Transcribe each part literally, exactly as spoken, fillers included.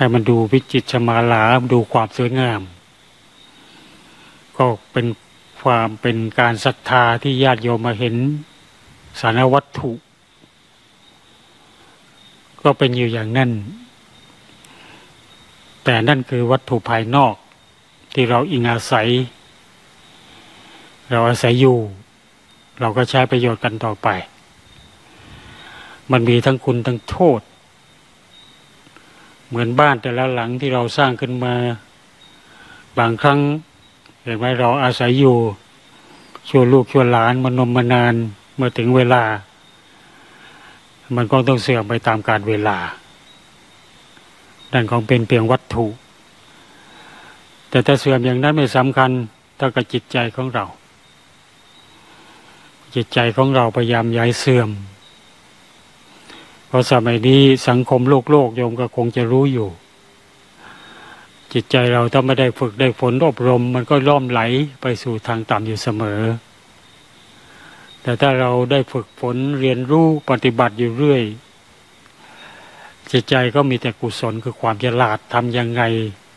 ให้มันดูวิจิตรฉมาลาดูความสวยงามก็เป็นความเป็นการศรัทธาที่ญาติโยมมาเห็นสารวัตถุก็เป็นอยู่อย่างนั้นแต่นั่นคือวัตถุภายนอกที่เราอิงอาศัยเราอาศัยอยู่เราก็ใช้ประโยชน์กันต่อไปมันมีทั้งคุณทั้งโทษเหมือนบ้านแต่ละหลังที่เราสร้างขึ้นมาบางครั้งเห็นไหมเราอาศัยอยู่ชั่วลูกชั่วหลานมานมมานานเมื่อถึงเวลามันก็ต้องเสื่อมไปตามกาลเวลานั่นของเป็นเพียงวัตถุแต่ถ้าเสื่อมอย่างนั้นไม่สำคัญเท่ากับจิตใจของเราจิตใจของเราพยายามย้ายเสื่อมเพราะสมัยนี้สังคมโลกโลกโยมก็คงจะรู้อยู่จิตใจเราถ้าไม่ได้ฝึกได้ฝนอบรมมันก็ล่อมไหลไปสู่ทางต่ำอยู่เสมอแต่ถ้าเราได้ฝึกฝนเรียนรู้ปฏิบัติอยู่เรื่อยจิตใจก็มีแต่กุศลคือความฉลาดทำยังไง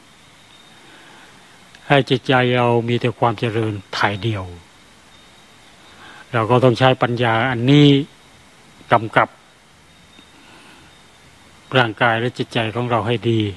ให้จิตใจเรามีแต่ความเจริญถ่ายเดียวเราก็ต้องใช้ปัญญาอันนี้กำกับร่างกายและจิตใจของเราให้ดี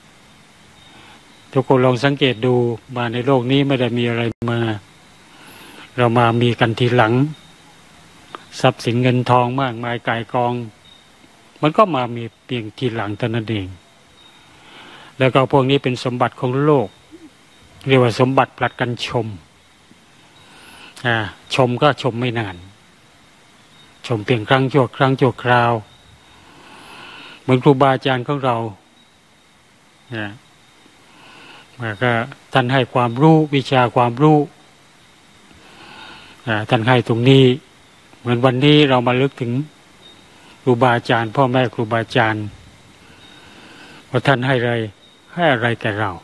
ทุกคนลองสังเกตดูมาในโลกนี้ไม่ได้มีอะไรมาเรามามีกันทีหลังทรัพย์สินเงินทองมากมายกายกองมันก็มามีเพียงทีหลังเท่านั้นเองแล้วก็พวกนี้เป็นสมบัติของโลกเรียกว่าสมบัติผลัดกันชมอ่าชมก็ชมไม่นานชมเพียงครั้งชั่วครั้งชั่วคราวเหมือนครูบาอาจารย์ของเราเนี่ยก็ท่านให้ความรู้วิชาความรู้ท่านให้ตรงนี้เหมือนวันนี้เรามาลึกถึงครูบาอาจารย์พ่อแม่ครูบาอาจารย์ว่าท่านให้อะไรให้อะไรแก่เรา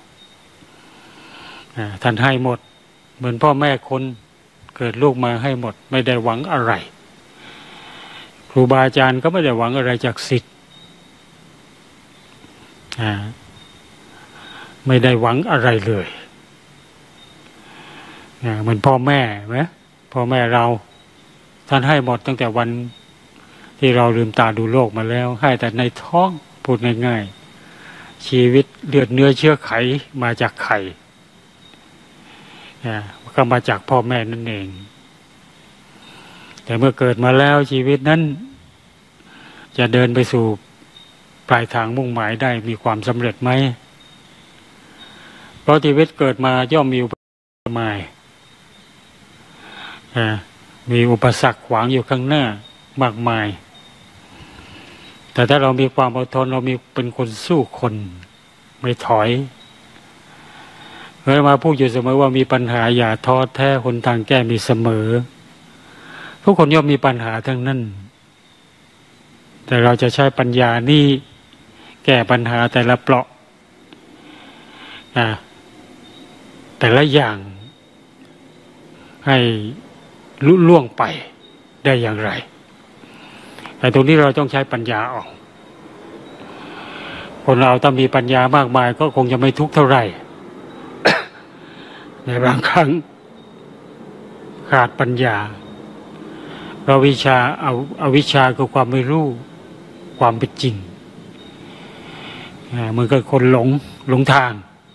ท่านให้หมดเหมือนพ่อแม่คนเกิดลูกมาให้หมดไม่ได้หวังอะไรครูบาอาจารย์ก็ไม่ได้หวังอะไรจากศิษย์ไม่ได้หวังอะไรเลยเหมือนพ่อแม่ไหมพ่อแม่เราท่านให้หมดตั้งแต่วันที่เราลืมตาดูโลกมาแล้วให้แต่ในท้องพูดง่ายๆชีวิตเลือดเนื้อเชื้อไขมาจากไข่ก็มาจากพ่อแม่นั่นเองแต่เมื่อเกิดมาแล้วชีวิตนั้นจะเดินไปสู่ปลายทางมุ่งหมายได้มีความสำเร็จไหมเพราะชีวิตเกิดมาย่อมมีอุปสรรคมากมีอุปสรรคขวางอยู่ข้างหน้ามากมายแต่ถ้าเรามีความอดทนเรามีเป็นคนสู้คนไม่ถอยเมื่อมาพูดอยู่เสมอว่ามีปัญหาอย่าท้อแท้หนทางแก้มีเสมอทุกคนย่อมมีปัญหาทั้งนั้นแต่เราจะใช้ปัญญานี่แก้ปัญหาแต่ละเปราะแต่ละอย่างให้ลุล่วงไปได้อย่างไรแต่ตรงนี้เราต้องใช้ปัญญาออกคนเราถ้ามีปัญญามากมายก็คงจะไม่ทุกข์เท่าไหร่ ในบางครั้งขาดปัญญาเราวิชาเอาเอาวิชาคือความไม่รู้ความเป็นจริงเหมือนกับคนหลงหลงทาง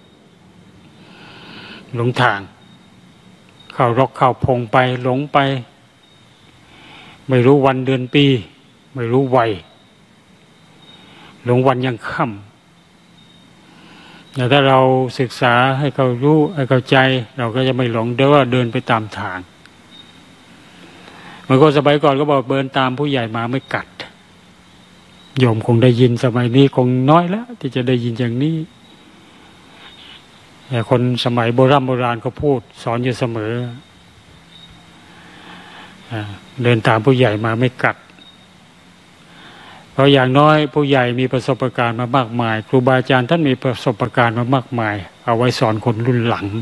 หลงทางเข้ารกเข้าพงไปหลงไปไม่รู้วันเดือนปีไม่รู้วัยหลงวันยังค่ำแต่ถ้าเราศึกษาให้เขารู้ให้เข้าใจเราก็จะไม่หลงเดี๋ยวว่าเดินไปตามทางเมื่อก่อนสมัยก่อนก็บอกเดินตามผู้ใหญ่มาไม่กัดโยมคงได้ยินสมัยนี้คงน้อยแล้วที่จะได้ยินอย่างนี้แต่คนสมัยโบราณโบราณเขาพูดสอนอยู่เสมอเดินตามผู้ใหญ่มาไม่กัดเพราะอย่างน้อยผู้ใหญ่มีประสบการณ์มามากมายครูบาอาจารย์ท่านมีประสบการณ์มามากมายเอาไว้สอนคนรุ่นหลัง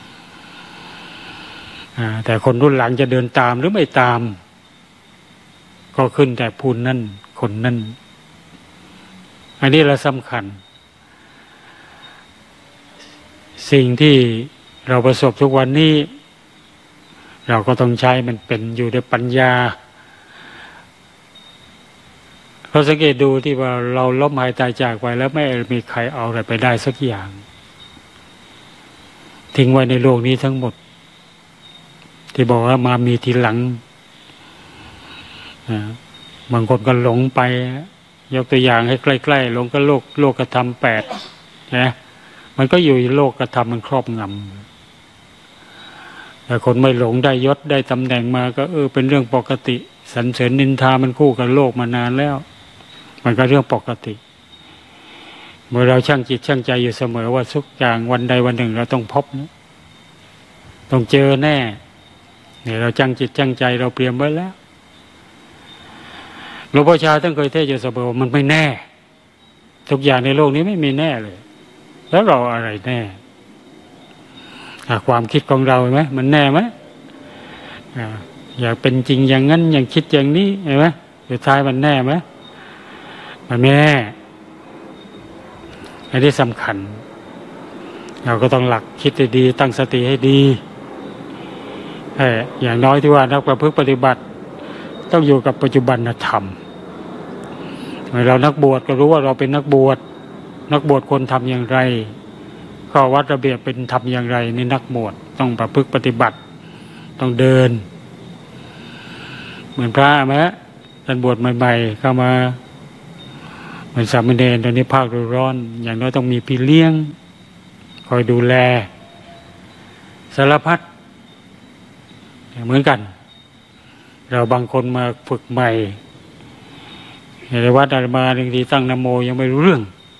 แต่คนรุ่นหลังจะเดินตามหรือไม่ตามก็ขึ้นแต่ผู้นั่นคนนั่นอันนี้เราสำคัญสิ่งที่เราประสบทุกวันนี้เราก็ต้องใช้มันเป็นอยู่ด้วยปัญญาเราสังเกตดูที่ว่าเราล้มหายตายจากไปแล้วไม่มีใครเอาอะไรไปได้สักอย่างทิ้งไว้ในโลกนี้ทั้งหมดที่บอกว่ามามีทีหลังบางคนก็หลงไปยกตัวอย่างให้ใกล้ๆหลงก็โลกโลกธรรมแปดนะมันก็อยู่ในโลกธรรมมันครอบงำแต่คนไม่หลงได้ยศได้ตำแหน่งมาก็เออเป็นเรื่องปกติสรรเสริญนินทามันคู่กับโลกมานานแล้วมันก็เรื่องปกติเมื่อเราช่างจิตช่างใจอยู่เสมอว่าทุกอย่างวันใดวันหนึ่งเราต้องพบนะต้องเจอแน่เนี่ยเราช่างจิตช่างใจเราเตรียมไว้แล้วหลวงพ่อชาท่านเคยเทศน์อยู่เสมอว่ามันไม่แน่ทุกอย่างในโลกนี้ไม่มีแน่เลยแล้วเราอะไรแน่ความคิดของเราไหมมันแน่ไหมอยากเป็นจริงอย่างนั้นอย่างคิดอย่างนี้เห็นไหมสุดท้ายมันแน่ไหมมันไม่แน่อันนี้สำคัญเราก็ต้องหลักคิดให้ดีตั้งสติให้ดีอย่างน้อยที่ว่านักประพฤติปฏิบัติต้องอยู่กับปัจจุบันธรรมเรานักบวชก็รู้ว่าเราเป็นนักบวชนักบวชควรทำอย่างไรข้อวัดระเบียบเป็นทำอย่างไรในนักบวชต้องประพฤติปฏิบัติต้องเดินเหมือนพระไหมท่านบวชใหม่ๆเข้ามาเหมือนสามเณรตอนนี้ภาคร้อนอย่างน้อยต้องมีพี่เลี้ยงคอยดูแลสารพัดเหมือนกันเราบางคนมาฝึกใหม่ในวัดอาตมาบางทีตั้งนะโมยังไม่รู้เรื่อง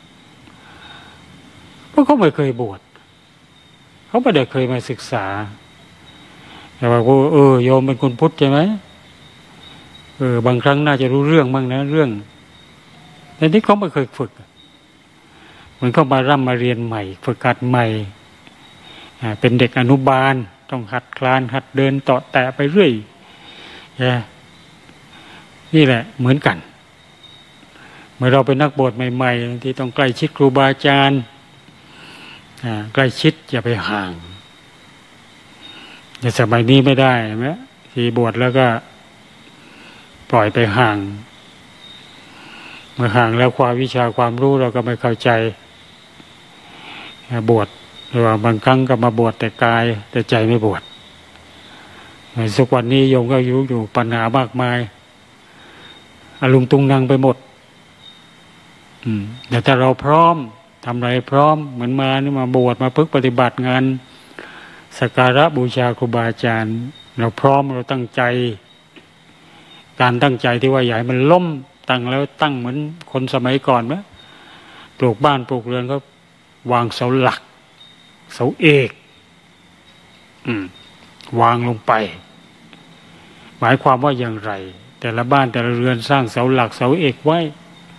เพราะเขาไม่เคยบวชเขาไม่ได้เคยมาศึกษาแต่ว่าเออโยมเป็นคนพุทธใช่ไหมเออบางครั้งน่าจะรู้เรื่องบ้างนะเรื่องแต่นี่เขาไม่เคยฝึกเหมือนเขามาร่ำมาเรียนใหม่ฝึกหัดใหม่เป็นเด็กอนุบาลต้องหัดคลานหัดเดินเตาะแตะไปเรื่อยนี่แหละเหมือนกันเมื่อเราเป็นนักบวชใหม่ๆที่ต้องใกล้ชิดครูบาอาจารย์ใกล้ชิดอย่าไปห่างในสมัยนี้ไม่ได้ไหมที่บวชแล้วก็ปล่อยไปห่างเมื่อห่างแล้วความวิชาความรู้เราก็ไม่เข้าใจบวชหรือว่าบางครั้งก็มาบวชแต่กายแต่ใจไม่บวชในสุกวันนี้โยมก็อยู่อยู่ปัญหามากมายอารมณ์ตุงนังไปหมดแต่ถ้าเราพร้อมทำอะไรพร้อมเหมือนมานี่มาบวชมาพึกปฏิบัติงานสักการะบูชาครูบาอาจารย์เราพร้อมเราตั้งใจการตั้งใจที่ว่าใหญ่มันล้มตั้งแล้วตั้งเหมือนคนสมัยก่อนไหมปลูกบ้านปลูกเรือนก็วางเสาหลักเสาเอกวางลงไปหมายความว่าอย่างไรแต่ละบ้านแต่ละเรือนสร้างเสาหลักเสาเอกไว้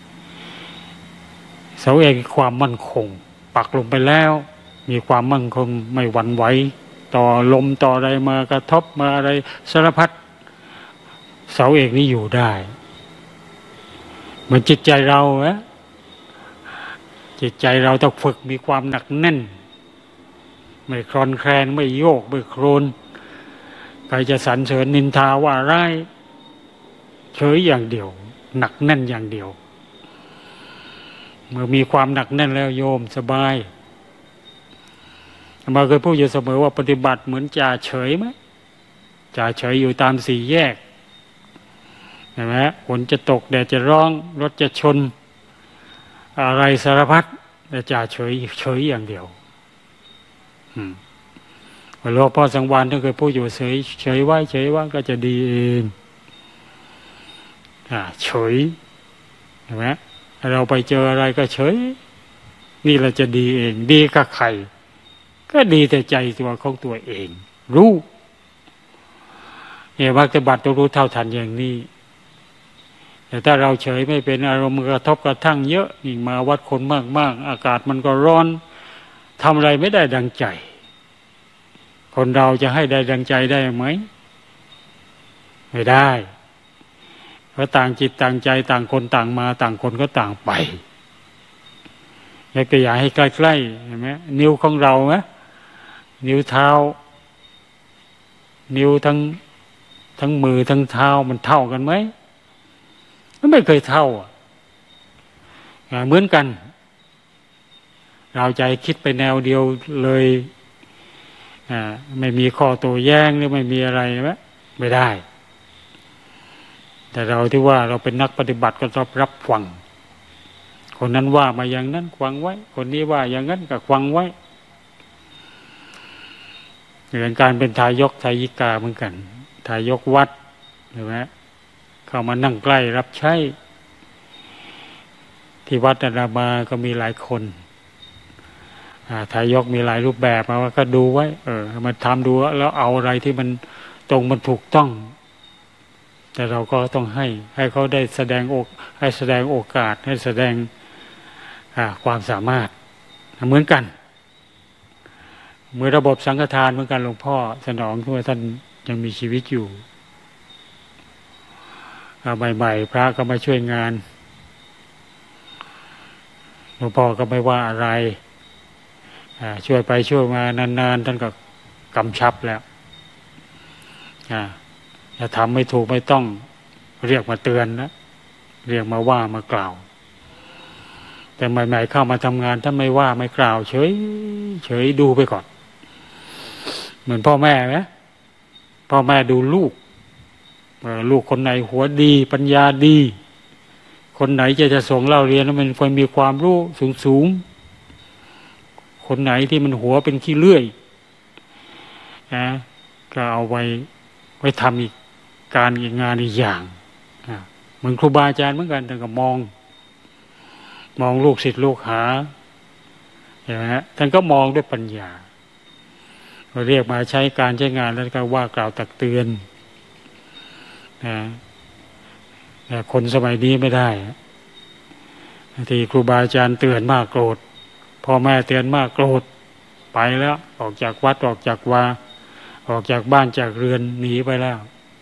เสาเอกความมั่นคงปักลงไปแล้วมีความมั่นคงไม่หวั่นไหวต่อลมต่ออะไรมากระทบมาอะไรสารพัดเสาเอกนี้อยู่ได้เหมือนจิตใจเรานะจิตใจเราต้องฝึกมีความหนักแน่นไม่คลอนแคลนไม่โยกไม่โครนใครจะสรรเสริญนินทาว่าร้ายเฉยอย่างเดียวหนักแน่นอย่างเดียวเมื่อมีความหนักแน่นแล้วโยมสบายมาเคยพูดอยู่เสมอว่าปฏิบัติเหมือนจ่าเฉยไหมจ่าเฉยอยู่ตามสี่แยกเห็นไหมฝนจะตกแดดจะร้อนรถจะชนอะไรสารพัดแต่จ่าเฉยเฉยอย่างเดียวหลวงพ่อสังวาลท่านเคยพูดอยู่เฉยเฉยไว้เฉยว่าก็จะดีเองเฉยเห็นไหมเราไปเจออะไรก็เฉยนี่เราจะดีเองดีกับใครก็ดีแต่ใจตัวของตัวเองรู้เนี่ยวักปฏิบัติต้องรู้เท่าทันอย่างนี้แต่ถ้าเราเฉยไม่เป็นอารมณ์กระทบกระทั่งเยอะยิ่งมาวัดคนมากๆอากาศมันก็ร้อนทำอะไรไม่ได้ดังใจคนเราจะให้ได้ดังใจได้ไหมไม่ได้เพราะต่างจิตต่างใจต่างคนต่างมาต่างคนก็ต่างไปยกตัวอย่างให้ใกล้ๆเห็นไหมนิ้วของเราไหมนิ้วเท้านิ้วทั้งทั้งมือทั้งเท้ามันเท่ากันไหมมันไม่เคยเท่าอ่ะเหมือนกันเราใจคิดไปแนวเดียวเลยอ่าไม่มีข้อโต้แย้งหรือไม่มีอะไรไหมไม่ได้แต่เราที่ว่าเราเป็นนักปฏิบัติก็ต้องรับฟังคนนั้นว่ามาอย่างนั้นฟังไว้คนนี้ว่าอย่างนั้นก็ฟังไว้เหมือนการเป็นทายกทายิกาเหมือนกันทายกวัดใช่ไหมเข้ามานั่งใกล้รับใช้ที่วัดอาตมาก็มีหลายคนทายกมีหลายรูปแบบมาว่าก็ดูไว้เออมาทำดูแล้วเอาอะไรที่มันตรงมันถูกต้องแต่เราก็ต้องให้ให้เขาได้แสดงอกให้แสดงโอกาสให้แสดงความสามารถเหมือนกันเหมือนระบบสังฆทานเหมือนกันหลวงพ่อสนองที่ว่าท่านยังมีชีวิตอยู่ใหม่ๆพระก็มาช่วยงานหลวงพ่อก็ไม่ว่าอะไรช่วยไปช่วยมานานๆท่านก็กำชับแล้วจะทำไม่ถูกไม่ต้องเรียกมาเตือนนะเรียกมาว่ามากล่าวแต่ใหม่ๆเข้ามาทำงานท่านไม่ว่าไม่กล่าวเฉยเฉยดูไปก่อนเหมือนพ่อแม่ไหมพ่อแม่ดูลูกลูกคนไหนหัวดีปัญญาดีคนไหนจะจะส่งเล่าเรียนแล้วมันควรมีความรู้สูงๆคนไหนที่มันหัวเป็นขี้เลื่อยนะก็เอาไว้ไว้ทำอีกการอีกงานอีกอย่างเหมือนครูบาอาจารย์เหมือนกันท่านก็มองมองลูกศิษย์ลูกหาเห็นไหมฮะท่านก็มองด้วยปัญญาเราเรียกมาใช้การใช้งานแล้วก็ว่ากล่าวตักเตือนนะแต่คนสมัยนี้ไม่ได้ที่ครูบาอาจารย์เตือนมากโกรธพ่อแม่เตือนมากโกรธไปแล้วออกจากวัดออกจากวาออกจากบ้านจากเรือนหนีไปแล้ว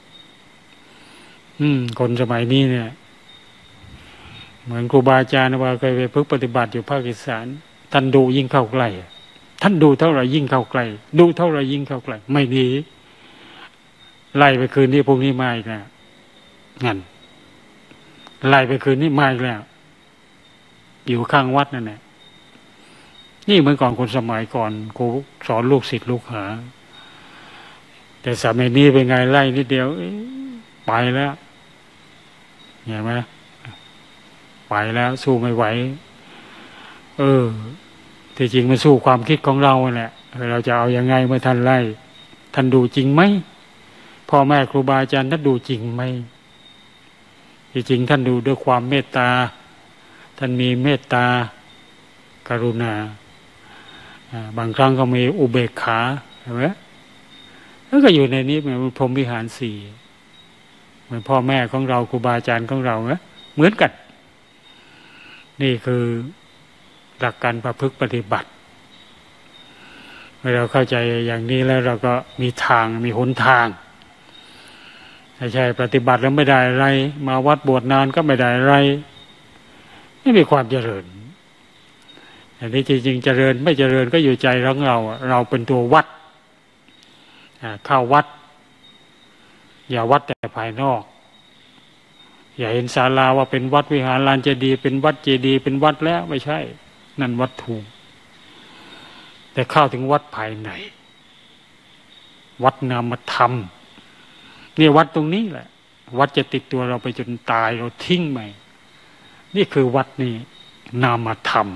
อืมคนสมัยนี้เนี่ยเหมือนครูบาอาจารย์ว่าเคยไปฝึกปฏิบัติอยู่ภาคอีสานท่านดูยิ่งเข้าใกล้ท่านดูเท่าไหร่ยิ่งเข้าใกล้ดูเท่าไหร่ยิ่งเข้าใกล้ไม่หนีไล่ไปคืนนี้พรุ่งนี้มาอีกแล้วงั้นไล่ไปคืนนี้มาอีกแล้วอยู่ข้างวัดนั่นแหละนี่เหมือนก่อนคนสมัยก่อนครูสอนลูกศิษย์ลูกหาแต่สมัยนี้เป็นไงไล่นิดเดียวไปแล้วเห็นไหมไปแล้วสู้ไม่ไหวเออที่จริงมันสู้ความคิดของเราแหละเราจะเอายังไงเมื่อท่านไล่ท่านดูจริงไหมพ่อแม่ครูบาอาจารย์ท่านดูจริงไหมที่จริงท่านดูด้วยความเมตตาท่านมีเมตตากรุณาบางครั้งก็มีอุเบกขาเห็นไหมแล้วก็อยู่ในนี้เหมือนพรหมวิหารสี่เหมือนพ่อแม่ของเราครูบาอาจารย์ของเรานะเหมือนกันนี่คือหลักการประพฤติปฏิบัติเมื่อเราเข้าใจอย่างนี้แล้วเราก็มีทางมีหนทางไม่ใช่ปฏิบัติแล้วไม่ได้อะไรมาวัดบวชนานก็ไม่ได้อะไรไม่มีความเจริญอันนี้จริงๆเจริญไม่เจริญก็อยู่ใจของเราเราเป็นตัววัดเข้าวัดอย่าวัดแต่ภายนอกอย่าเห็นศาลาว่าเป็นวัดวิหารลานเจดีย์เป็นวัดเจดีย์เป็นวัดแล้วไม่ใช่นั่นวัตถุแต่เข้าถึงวัดภายในวัดนามธรรมนี่วัดตรงนี้แหละวัดจะติดตัวเราไปจนตายเราทิ้งไหมนี่คือวัดนี่นามธรรม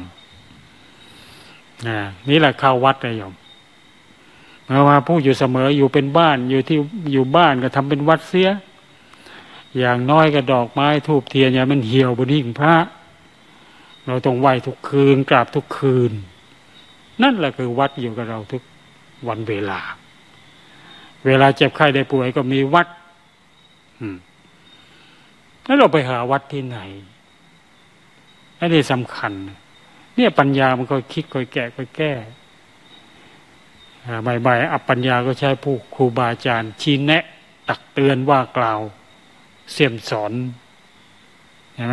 นี่แหละเข้าวัดเลยโยมเมื่อมาพูดอยู่เสมออยู่เป็นบ้านอยู่ที่อยู่บ้านก็ทำเป็นวัดเสียอย่างน้อยก็ดอกไม้ธูปเทียนอย่ามันเหี่ยวบนหิ้งพระเราต้องไหว้ทุกคืนกราบทุกคืนนั่นแหละคือวัดอยู่กับเราทุกวันเวลาเวลาเจ็บไข้ได้ป่วยก็มีวัดแล้วเราไปหาวัดที่ไหนอันนี้สำคัญเนี่ยปัญญามันก็คิดค่อยแก้ค่อยแก้ใบๆอัปปัญญาก็ใช้ผู้ครูบาอาจารย์ชี้แนะตักเตือนว่ากล่าวเสี่ยมสอนเห็นไหม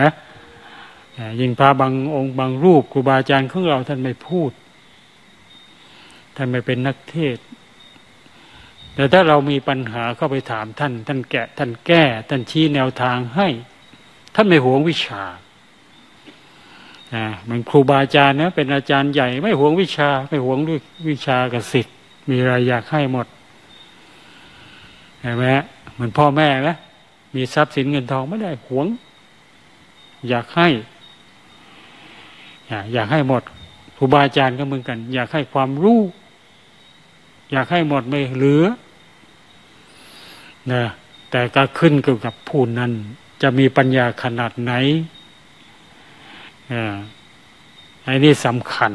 ยิ่งพระบางองค์บางรูปครูบาอาจารย์ของเราท่านไม่พูดท่านไม่เป็นนักเทศน์แต่ถ้าเรามีปัญหาเข้าไปถามท่านท่านแกะท่านแก้ท่านชี้แนวทางให้ท่านไม่หวงวิชาอ่ามันครูบาอาจารย์นะเป็นอาจารย์ใหญ่ไม่หวงวิชาไม่หวงด้วยวิชากับศิษย์มีอะไรอยากให้หมดเห็นไหมเหมือนพ่อแม่ไหมมีทรัพย์สินเงินทองไม่ได้หวงอยากให้อยากให้หมดครูบาอาจารย์ก็เหมือนกันอยากให้ความรู้อยากให้หมดไม่เหลือนะแต่ก็ขึ้นอยู่กับผู้นั้นจะมีปัญญาขนาดไหนอ่าไอ้นี่สำคัญ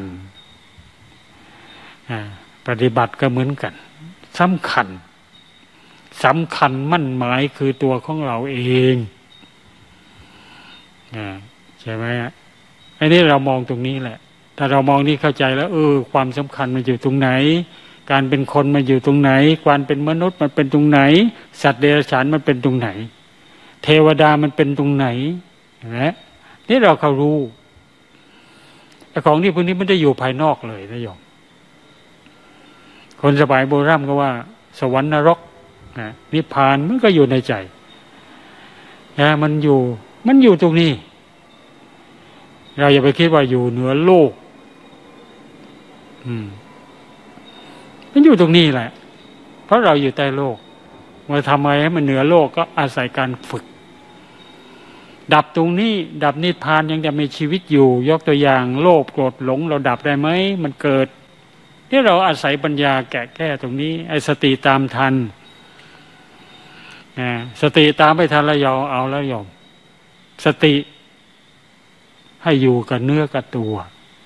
อ่าปฏิบัติก็เหมือนกันสำคัญสำคัญมั่นหมายคือตัวของเราเองอ่าใช่ไหมไอ้นี่เรามองตรงนี้แหละถ้าเรามองนี่เข้าใจแล้วเออความสำคัญมันอยู่ตรงไหนการเป็นคนมันอยู่ตรงไหนการเป็นมนุษย์มันเป็นตรงไหนสัตว์เดรัจฉานมันเป็นตรงไหนเทวดามันเป็นตรงไหนเห็นไหมนี่เราเขารู้แต่ของที่พวกนี้ไม่ได้อยู่ภายนอกเลยนะโยมคนสมัยโบราณก็ว่าสวรรค์นรกนะนิพพานมันก็อยู่ในใจนะมันอยู่มันอยู่ตรงนี้เราอย่าไปคิดว่าอยู่เหนือโลกอืมมันอยู่ตรงนี้แหละเพราะเราอยู่ใต้โลกมาทำอะไรให้มันเหนือโลกก็อาศัยการฝึกดับตรงนี้ดับนิพพานยังจะมีชีวิตอยู่ยกตัวอย่างโลภโกรธหลงเราดับได้ไหมมันเกิดที่เราอาศัยปัญญาแกะแก้ตรงนี้ไอ้สติตามทันสติตามไม่ทันแล้วยอมเอาแล้วยอมสติให้อยู่กับเนื้อกับตัว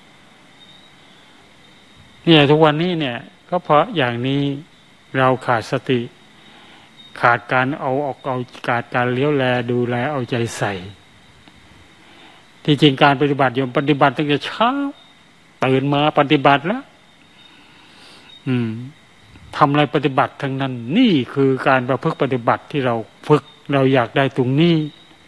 เนี่ยทุกวันนี้เนี่ยก็เพราะอย่างนี้เราขาดสติขาดการเอาออกเอาขาดการเลี้ยวแลดูแลเอาใจใส่ที่จริงการปฏิบัติโยมปฏิบัติตั้งแต่เช้าตื่นมาปฏิบัติแล้วอืมทำอะไรปฏิบัติทั้งนั้นนี่คือการประพฤติปฏิบัติที่เราฝึกเราอยากได้ตรงนี้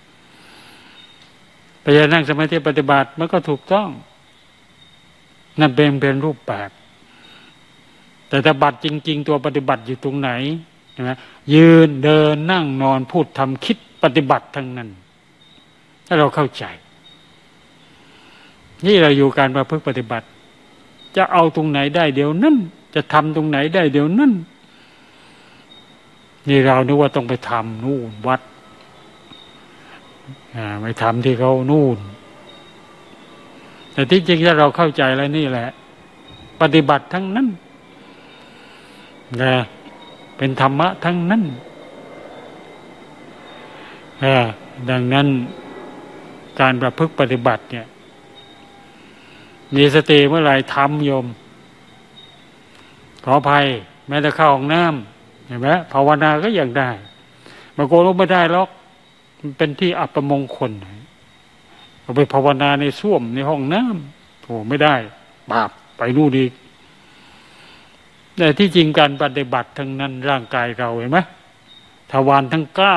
ไปนั่งสมาธิปฏิบัติมันก็ถูกต้องนั่นเป็นเป็นรูปแบบแต่ปฏิบัติจริงๆตัวปฏิบัติอยู่ตรงไหนใช่ไหมยืนเดินนั่งนอนพูดทำคิดปฏิบัติทั้งนั้นถ้าเราเข้าใจนี่เราอยู่การประพฤติปฏิบัติจะเอาตรงไหนได้เดี๋ยวนั้นจะทำตรงไหนได้เดี๋ยวนั้นนี่เรานึกว่าต้องไปทำนู่นวัดไปทำที่เขานู่นแต่ที่จริงถ้าเราเข้าใจแล้วนี่แหละปฏิบัติทั้งนั้นนะเป็นธรรมะทั้งนั้นดังนั้นการประพฤติปฏิบัติเนี่ยมีสติเมื่อไหร่ทำโยมขออภัยแม้แต่เข้าห้องน้ำเห็นไหมภาวนาก็ยังได้บางคนก็ไม่ได้หรอกมันเป็นที่อัปมงคลเอาไปภาวนาในส้วมในห้องน้ำโอ้ไม่ได้บาปไปนู่นอีกแต่ที่จริงการปฏิบัติทั้งนั้นร่างกายเราเห็นไหมทวารทั้งเก้า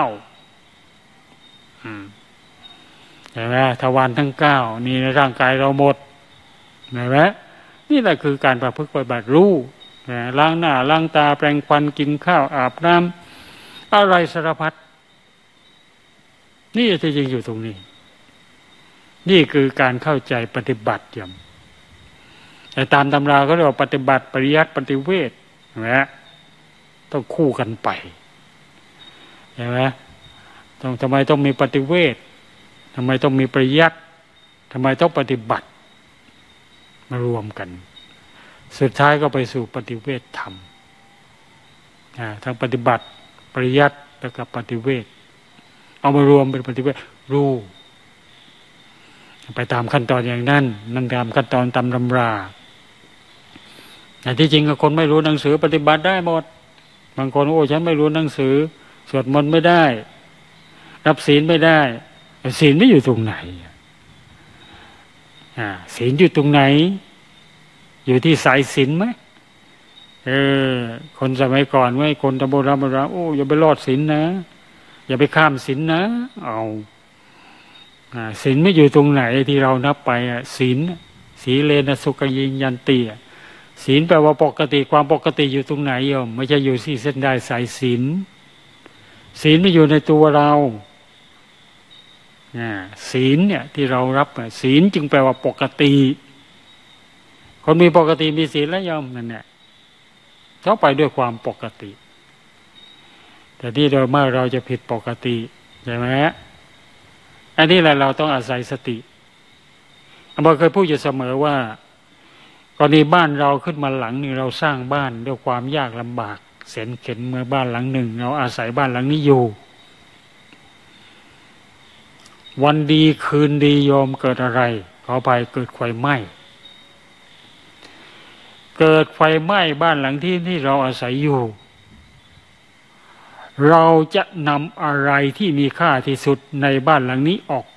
เห็นไหมทวารทั้งเก้านี่ในร่างกายเราหมดเห็นไหมนี่แหละคือการประพฤติปฏิบัติรู้ล้างหน้าล้างตาแปรงฟันกินข้าวอาบน้ำอะไรสารพัดนี่ที่จริงอยู่ตรงนี้นี่คือการเข้าใจปฏิบัติอย่างแต่ตามตำราเขาเรียกว่าปฏิบัติปริยัติปฏิเวทเห็นไหมต้องคู่กันไปเห็นไหมต้องทำไมต้องมีปฏิเวททำไมต้องมีปริยัติทำไมต้องปฏิบัติมารวมกันสุดท้ายก็ไปสู่ปฏิเวทธรรมทั้งปฏิบัติปริยัติแล้วก็ปฏิเวทเอามารวมเป็นปฏิเวทรู้ไปตามขั้นตอนอย่างนั้นนั่นตามขั้นตอนตามตำราแต่ที่จริงก็คนไม่รู้หนังสือปฏิบัติได้หมดบางคนโอ้ฉันไม่รู้หนังสือสวดมนต์ไม่ได้รับศีลไม่ได้ศีลไม่อยู่ตรงไหนอ่าศีลอยู่ตรงไหนอยู่ที่สายศีลไหมเออคนสมัยก่อนไว้คนตะโบราณโบราณโอ้อย่าไปลอดศีลนะอย่าไปข้ามศีลนะเอาศีลไม่อยู่ตรงไหนที่เรานับไปศีลสีเลนะสุขยิงยันตีศีลแปลว่าปกติความปกติอยู่ตรงไหนโยมไม่ใช่อยู่ที่เส้นได้สายศีลศีลไม่อยู่ในตัวเราศีลเนี่ยที่เรารับศีลจึงแปลว่าปกติคนมีปกติมีศีลแล้วโยมนั่นแหละเขาไปด้วยความปกติแต่ที่โดยมากเราจะผิดปกติใช่ไหมอันนี้แหละเราต้องอาศัยสติอาจารย์เคยพูดอยู่เสมอว่ากรณีบ้านเราขึ้นมาหลังหนึ่งเราสร้างบ้านด้วยความยากลำบากแสนเข็ญเมื่อบ้านหลังหนึ่งเราอาศัยบ้านหลังนี้อยู่วันดีคืนดีโยมเกิดอะไรขอไปเกิดไฟไหม้เกิดไฟไหม้บ้านหลังที่ที่เราอาศัยอยู่เราจะนำอะไรที่มีค่าที่สุดในบ้านหลังนี้ออกไป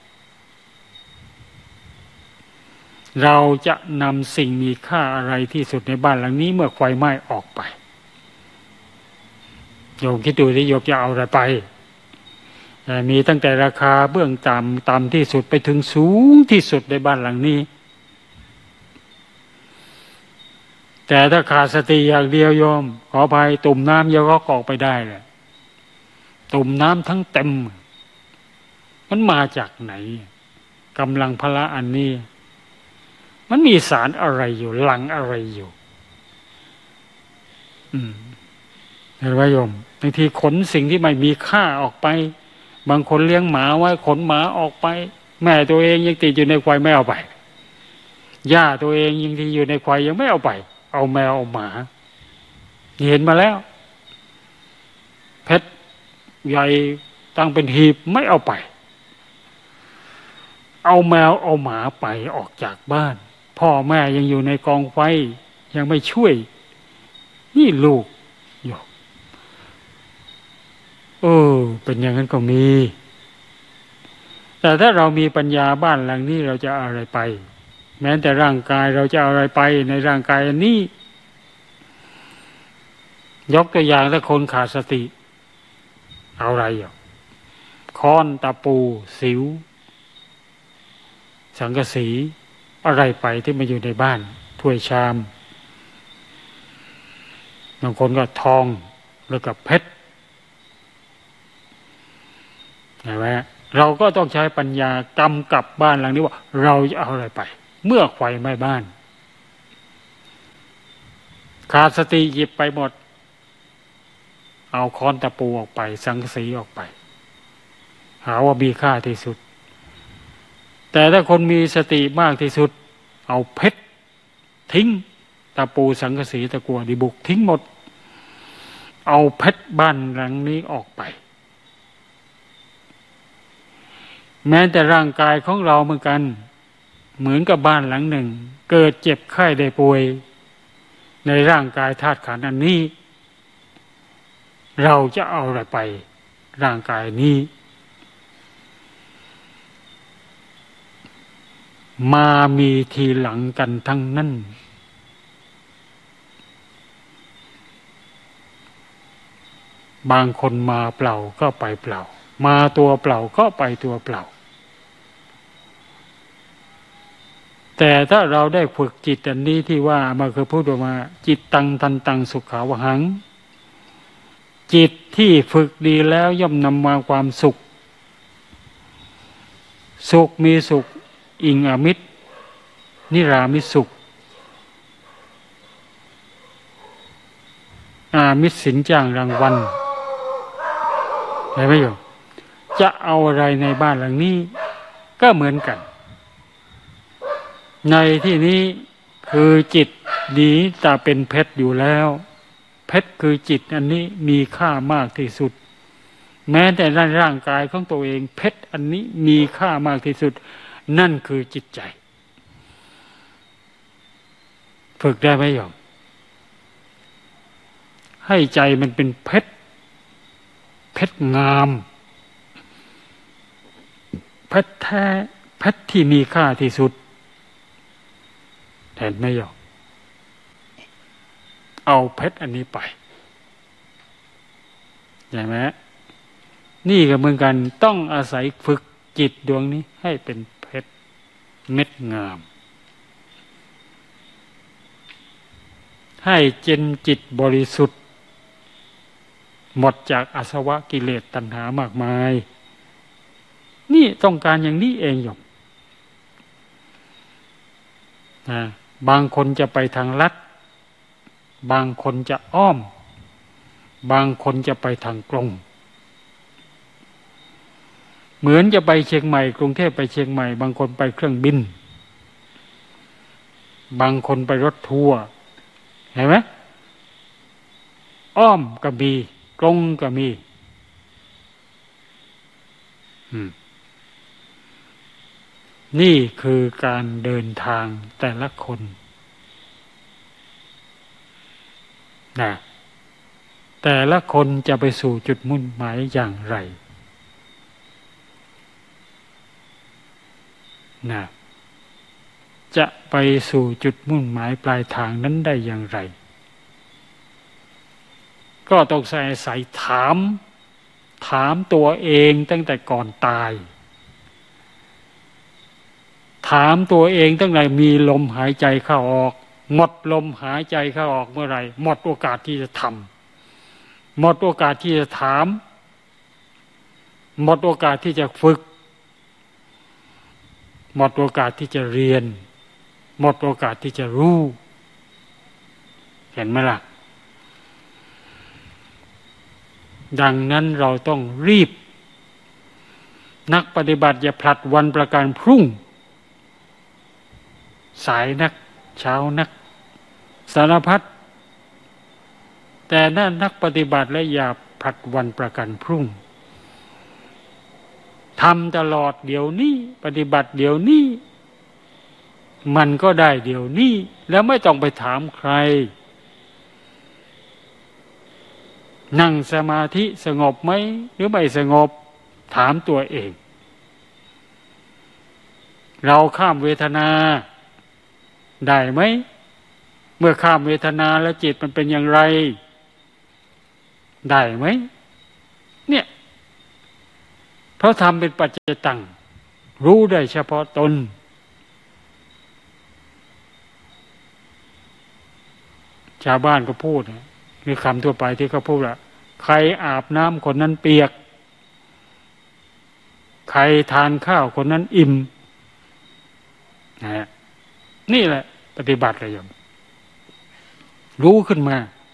เราจะนำสิ่งมีค่าอะไรที่สุดในบ้านหลังนี้เมื่อไฟไหม้ออกไปโยมคิดดูที่โยมจะเอาอะไรไปมีตั้งแต่ราคาเบื้องต่ำต่ำที่สุดไปถึงสูงที่สุดในบ้านหลังนี้แต่ถ้าขาดสติอย่างเดียวโยมขออภัยตุ่มน้ำเยอะก็กอกไปได้แหละตุ่มน้ำทั้งเต็มมันมาจากไหนกำลังพละอันนี้มันมีสารอะไรอยู่หลังอะไรอยู่อืมเห็นไหมโยมบางทีขนสิ่งที่ไม่มีค่าออกไปบางคนเลี้ยงหมาไว้ขนหมาออกไปแม่ตัวเองยังติดอยู่ในควายไม่เอาไปย่าตัวเองยังที่อยู่ในควายยังไม่เอาไปเอาแมวเอาหมาเห็นมาแล้วเพชรใหญ่ตั้งเป็นหีบไม่เอาไปเอาแมวเอาหมาไปออกจากบ้านพ่อแม่ยังอยู่ในกองไฟยังไม่ช่วยนี่ลูกอยู่เออเป็นอย่างนั้นก็มีแต่ถ้าเรามีปัญญาบ้านหลังนี้เราจะเอาอะไรไปแม้แต่ร่างกายเราจะเอาอะไรไปในร่างกายอันนี้ยกตัวอย่างถ้าคนขาดสติเอาอะไรอ่ะค้อนตะปูสิวสังกะสีอะไรไปที่มาอยู่ในบ้านถ้วยชามบางคนก็ทองแล้วก็เพชรเห็นไหมเราก็ต้องใช้ปัญญากำกับบ้านหลังนี้ว่าเราจะเอาอะไรไปเมื่อไฟไหม้บ้านขาดสติหยิบไปหมดเอาค้อนตะปูออกไปสังกะสีออกไปหาว่ามีค่าที่สุดแต่ถ้าคนมีสติมากที่สุดเอาเพชรทิ้งตะปูสังกะสีตะกั่วดิบุกทิ้งหมดเอาเพชรบ้านหลังนี้ออกไปแม้แต่ร่างกายของเราเหมือนกันเหมือนกับบ้านหลังหนึ่งเกิดเจ็บไข้ได้ป่วยในร่างกายธาตุขันธ์อันนี้เราจะเอาอะไรไปร่างกายนี้มามีทีหลังกันทั้งนั้นบางคนมาเปล่าก็ไปเปล่ามาตัวเปล่าก็ไปตัวเปล่าแต่ถ้าเราได้ฝึกจิตอันนี้ที่ว่ามาเคยพูดมาจิตตังทันตังสุขาวหังจิตที่ฝึกดีแล้วย่อมนำมาความสุขสุขมีสุขอิงอมิตรนิรามิตสุขอามิตรสินจ้างรางวัลเห็นไหมโยมจะเอาอะไรในบ้านหลังนี้ก็เหมือนกันในที่นี้คือจิตนี้แต่เป็นเพชรอยู่แล้วเพชรคือจิตอันนี้มีค่ามากที่สุดแม้แต่ในร่างกายของตัวเองเพชรอันนี้มีค่ามากที่สุดนั่นคือจิตใจฝึกได้ไหมโยมให้ใจมันเป็นเพชรเพชรงามเพชรแท้เพชรที่มีค่าที่สุดเห็นไหมโยมเอาเพชรอันนี้ไปใช่ไหมนี่ก็เหมือนกันต้องอาศัยฝึกจิตดวงนี้ให้เป็นเพชรเม็ดงามให้เจนจิตบริสุทธิ์หมดจากอาสวะกิเลสตัณหามากมายนี่ต้องการอย่างนี้เองโยมนะบางคนจะไปทางลัดบางคนจะอ้อมบางคนจะไปทางตรงเหมือนจะไปเชียงใหม่กรุงเทพไปเชียงใหม่บางคนไปเครื่องบินบางคนไปรถทัวร์เห็นไหมอ้อมก็มีตรงก็มีนี่คือการเดินทางแต่ละคนนะแต่ละคนจะไปสู่จุดมุ่งหมายอย่างไรนะจะไปสู่จุดมุ่งหมายปลายทางนั้นได้อย่างไรก็ต้องใส่ใส่ถามถามตัวเองตั้งแต่ก่อนตายถามตัวเองตั้งแต่มีลมหายใจเข้าออกหมดลมหายใจเข้าออกเมื่อไหร่หมดโอกาสที่จะทำหมดโอกาสที่จะถามหมดโอกาสที่จะฝึกหมดโอกาสที่จะเรียนหมดโอกาสที่จะรู้เห็นไหมล่ะดังนั้นเราต้องรีบนักปฏิบัติอย่าผลัดวันประกันพรุ่งสายนักเช้านักสารพัดแต่นั่นนักปฏิบัติและอย่าผลัดวันประกันพรุ่งทำตลอดเดี๋ยวนี้ปฏิบัติเดี๋ยวนี้มันก็ได้เดี๋ยวนี้แล้วไม่ต้องไปถามใครนั่งสมาธิสงบไหมหรือไม่สงบถามตัวเองเราข้ามเวทนาได้ไหมเมื่อข้ามเวทนาแล้วจิตมันเป็นอย่างไรได้ไหมเนี่ยเพราะทำเป็นปัจจตังรู้ได้เฉพาะตนชาวบ้านก็พูดคือคำทั่วไปที่เขาพูดว่าใครอาบน้ำคนนั้นเปียกใครทานข้าวคนนั้นอิ่มนะนี่แหละปฏิบัติเลยโยมรู้ขึ้นมา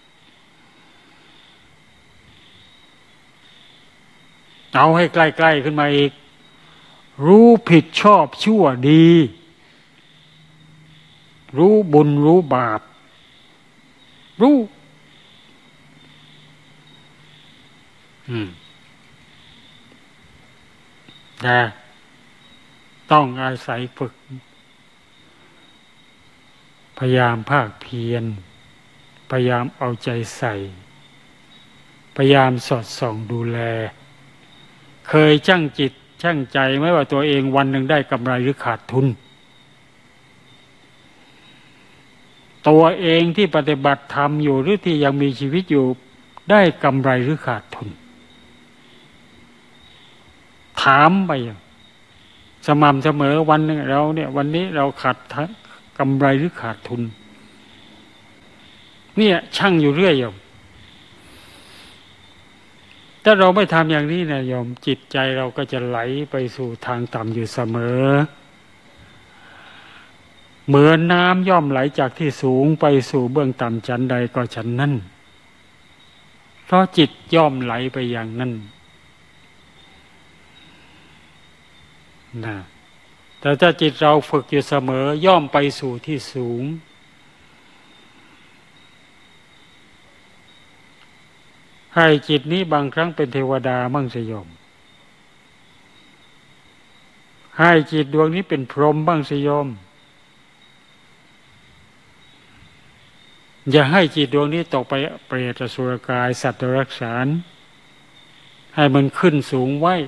เอาให้ใกล้ๆขึ้นมาอีกรู้ผิดชอบชั่วดีรู้บุญรู้บาปรู้อืมนะต้องอาศัยฝึกพยายามภาคเพียรพยายามเอาใจใส่พยายามสอดส่องดูแลเคยชั่งจิตชั่งใจไหมว่าตัวเองวันหนึ่งได้กำไรหรือขาดทุนตัวเองที่ปฏิบัติธรรมอยู่หรือที่ยังมีชีวิตอยู่ได้กำไรหรือขาดทุนถามไปสม่ำเสมอวันหนึ่งเราเนี่ยวันนี้เราขาดกำไรหรือขาดทุนเนี่ยชั่งอยู่เรื่อยโยมถ้าเราไม่ทำอย่างนี้นะโยมจิตใจเราก็จะไหลไปสู่ทางต่ำอยู่เสมอเหมือนน้ำย่อมไหลจากที่สูงไปสู่เบื้องต่ำชั้นใดก็ชั้นนั้นเพราะจิตย่อมไหลไปอย่างนั้นนะแต่ถ้าจิตเราฝึกอยู่เสมอย่อมไปสู่ที่สูงให้จิตนี้บางครั้งเป็นเทวดามั่งสิโยมให้จิตดวงนี้เป็นพรหมบ้างสิโยมอย่าให้จิตดวงนี้ตกไปเปรตอสุรกายสัตว์เดรัจฉานให้มันขึ้นสูงไว้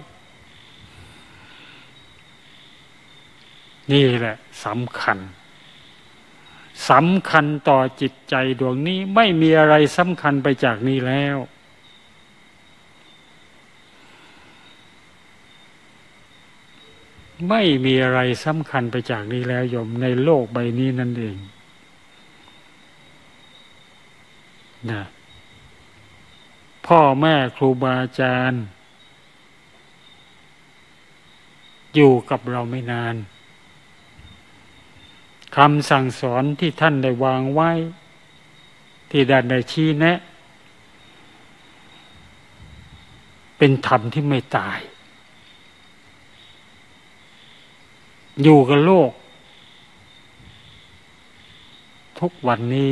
นี่แหละสำคัญสำคัญต่อจิตใจดวงนี้ไม่มีอะไรสำคัญไปจากนี้แล้วไม่มีอะไรสำคัญไปจากนี้แล้วโยมในโลกใบนี้นั่นเองนะพ่อแม่ครูบาอาจารย์อยู่กับเราไม่นานคำสั่งสอนที่ท่านได้วางไว้ที่ท่านได้ชี้แนะเป็นธรรมที่ไม่ตายอยู่กับโลกทุกวันนี้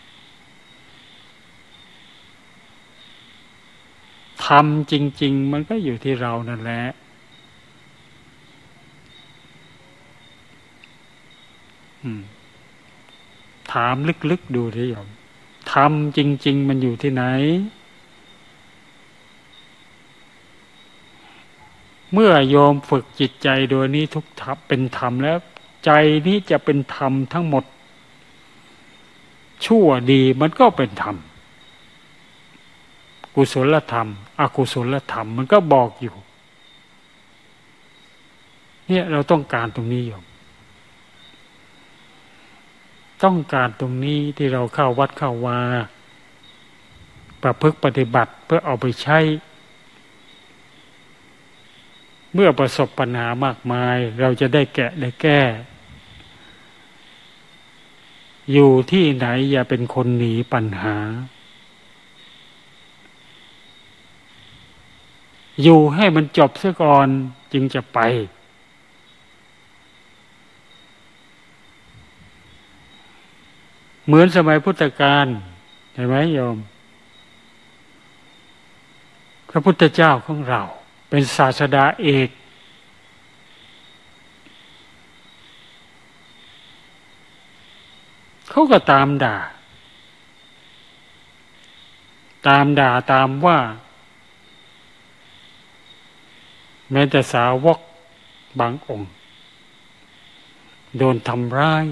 ธรรมจริงๆมันก็อยู่ที่เรานั่นแหละถามลึกๆดูดิโยมธรรมจริงๆมันอยู่ที่ไหนเมื่อโยมฝึกจิตใจโดยนี้ทุกทับเป็นธรรมแล้วใจนี้จะเป็นธรรมทั้งหมดชั่วดีมันก็เป็นธรรมกุศลธรรมอกุศลธรรมมันก็บอกอยู่เนี่ยเราต้องการตรงนี้โยมต้องการตรงนี้ที่เราเข้าวัดเข้าวาประพฤติปฏิบัติเพื่อเอาไปใช้เมื่อประสบปัญหามากมายเราจะได้แกะได้แก้อยู่ที่ไหนอย่าเป็นคนหนีปัญหาอยู่ให้มันจบเสียก่อนจึงจะไปเหมือนสมัยพุทธกาลเห็นไหมโยมพระพุทธเจ้าของเราเป็นศาสดาเอกเขาก็ตามด่าตามด่าตามว่าแม้แต่สาวกบางองค์โดนทำร้าย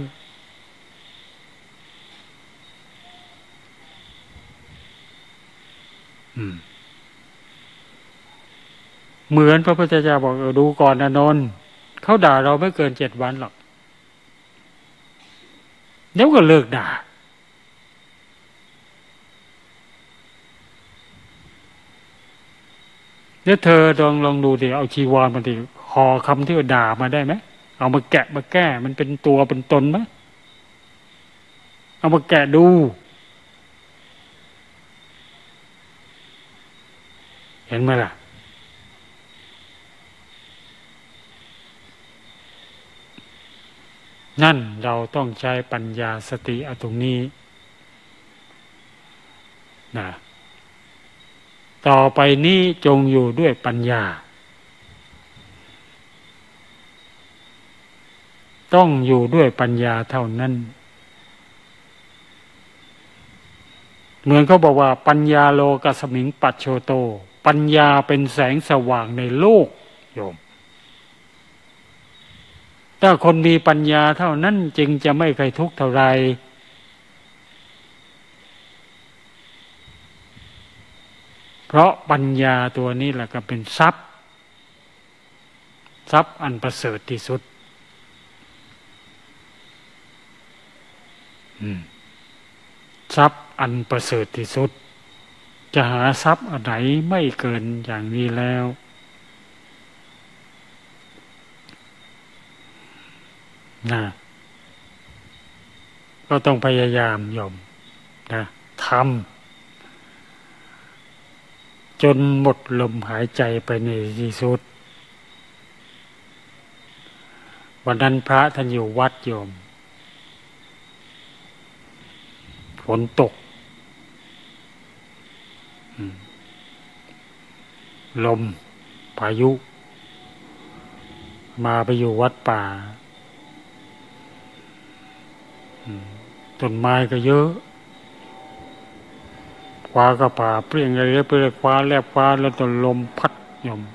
เหมือนพระพุทธเจ้าบอกเออดูก่อนอานนท์เขาด่าเราไม่เกินเจ็ดวันหรอกเดี๋ยวก็เลิกด่าแล้วเธอลองลองดูดิเอาชีวรมาดิห่อคำที่ว่าด่ามาได้ไหมเอามาแกะมาแก้มันเป็นตัวเป็นตนไหมเอามาแกะดูเห็นไหมล่ะนั่นเราต้องใช้ปัญญาสติเอาตรงนี้นะต่อไปนี้จงอยู่ด้วยปัญญาต้องอยู่ด้วยปัญญาเท่านั้นเหมือนเขาบอกว่าปัญญาโลกัสมิงปัจโชโตปัญญาเป็นแสงสว่างในโลกโยมถ้าคนมีปัญญาเท่านั้นจึงจะไม่เคยทุกข์เท่าไรเพราะปัญญาตัวนี้แหละก็เป็นทรัพย์ทรัพย์อันประเสริฐที่สุดทรัพย์อันประเสริฐที่สุดจะหาทรัพย์อันไหนไม่เกินอย่างนี้แล้วนะก็ต้องพยายามยอมนะทำจนหมดลมหายใจไปในที่สุดวันนั้นพระท่านอยู่วัดโยมฝนตกลมพายุมาไปอยู่วัดป่าต้นไม้ก็เยอะคว้าก็ป่าเปรี้ยงอะไรไปเลยคว้าแลบคว้าแล้วต้นลมพัดยม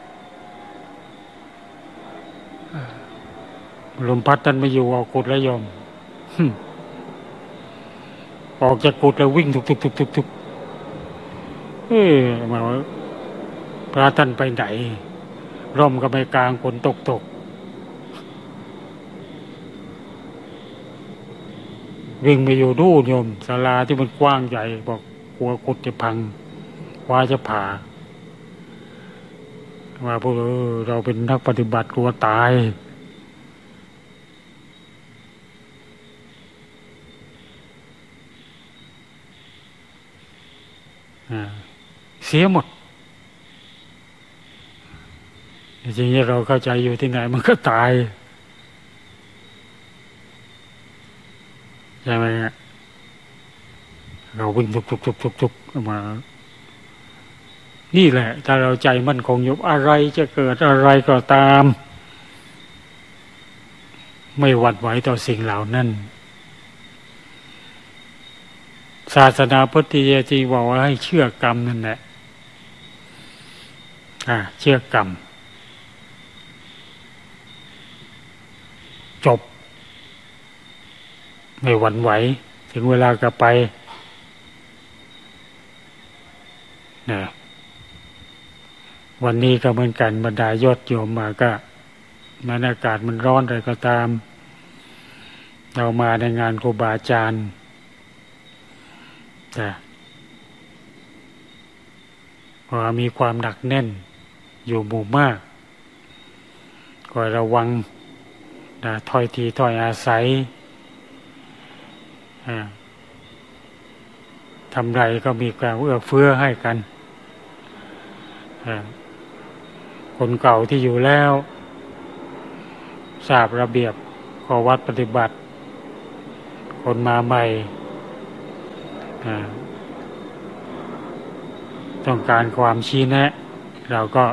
ลมพัดท่านไม่อยู่ออกกุดแล้วยมออกจากกุดแล้ววิ่งทุกทุกทุกทุกทุกเอ้มาพระท่านไปไหนร่มก็ไม่กลางฝนตกตกวิ่งไปอยู่ดูโยมศาลาที่มันกว้างใหญ่บอกกลัวกุฏจะพังว่าจะผ่าว่าพวกเราเป็นนักปฏิบัติกลัวตายเสียหมดจริงๆเราเข้าใจอยู่ที่ไหนมันก็ตายใช่ไหมฮะเราวิ่งทุกทุกทุกทุกทุกมานี่แหละถ้าเราใจมั่นคงอยู่อะไรจะเกิดอะไรก็ตามไม่หวั่นไหวต่อสิ่งเหล่านั้นศาสนาพุทธจริงบอกว่าให้เชื่อกรรมนั่นแหละอ่าเชื่อกรรมจบไม่หวั่นไหวถึงเวลาก็ไปนะวันนี้ก็เหมือนกันบรรดายอดโยมมาก็แม้อากาศมันร้อนอะไรก็ตามเรามาในงานครูบาอาจารย์แต่พอมีความหนักแน่นอยู่หมู่มากก็ระวังนะถ้อยทีถ้อยอาศัยทำไรก็มีการเอื้อเฟื้อให้กันคนเก่าที่อยู่แล้วทราบระเบียบข้อวัดปฏิบัติคนมาใหม่ต้องการความชี้แนะเราก็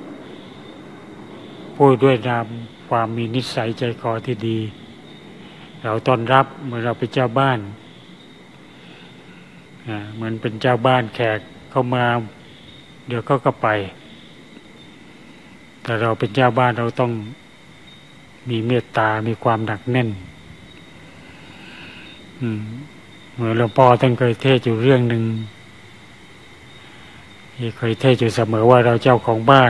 พูดด้วยนามความมีนิสัยใจคอที่ดีเราต้อนรับเหมือนเราเป็นเจ้าบ้านเหมือนเป็นเจ้าบ้านแขกเข้ามาเดี๋ยวเขาก็ไปแต่เราเป็นเจ้าบ้านเราต้องมีเมตตามีความหนักแน่นเหมือนหลวงพ่อท่านเคยเทศอยู่เรื่องหนึ่งที่เคยเทศอยู่เสมอว่าเราเจ้าของบ้าน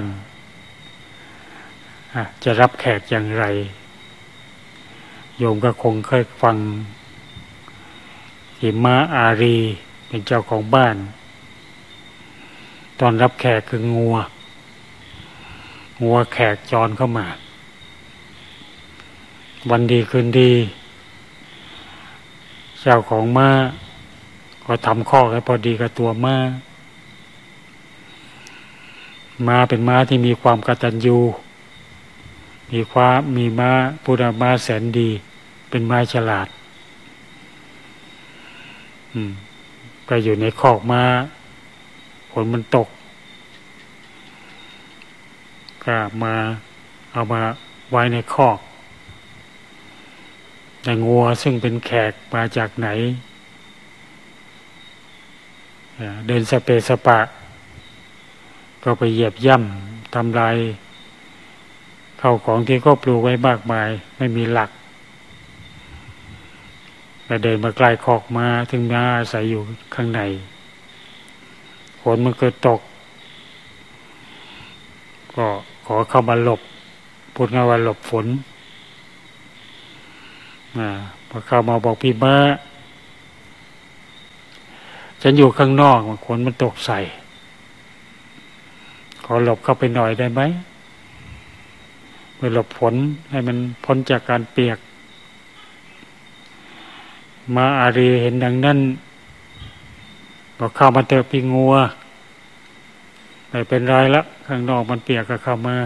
จะรับแขกอย่างไรโยมก็คงเคยฟังหิมะอารีเป็นเจ้าของบ้านตอนรับแขกคืองัวงัวแขกจรเข้ามาวันดีคืนดีเจ้าของม้าก็ทำข้อให้พอดีกับตัวม้าม้าเป็นม้าที่มีความกตัญญูมีความมีม้าพุทธม้าแสนดีเป็นม้าฉลาดอืมก็อยู่ในคอกม้าฝนมันตกก็มาเอามาไว้ในคอกแต่งัวซึ่งเป็นแขกมาจากไหนเดินสเปสปะก็ไปเหยียบย่ำทำลายเข้าของที่เขาปลูกไว้มากมายไม่มีหลักแต่เดินมาใกล้คอกมาถึงม้าอาศัยอยู่ข้างในฝนมันเกิดตกก็ขอเข้ามาหลบพูดง่ายว่าหลบฝนพอเข้ามาบอกพี่ม้าฉันอยู่ข้างนอกฝนมันตกใส่ขอหลบเข้าไปหน่อยได้ไหมเพื่อหลบฝนให้มันพ้นจากการเปียกมาอารีเห็นดังนั้นบอกเข้ามาเตอะพี่งัวไม่เป็นไรละข้างนอกมันเปียกก็เข้ามา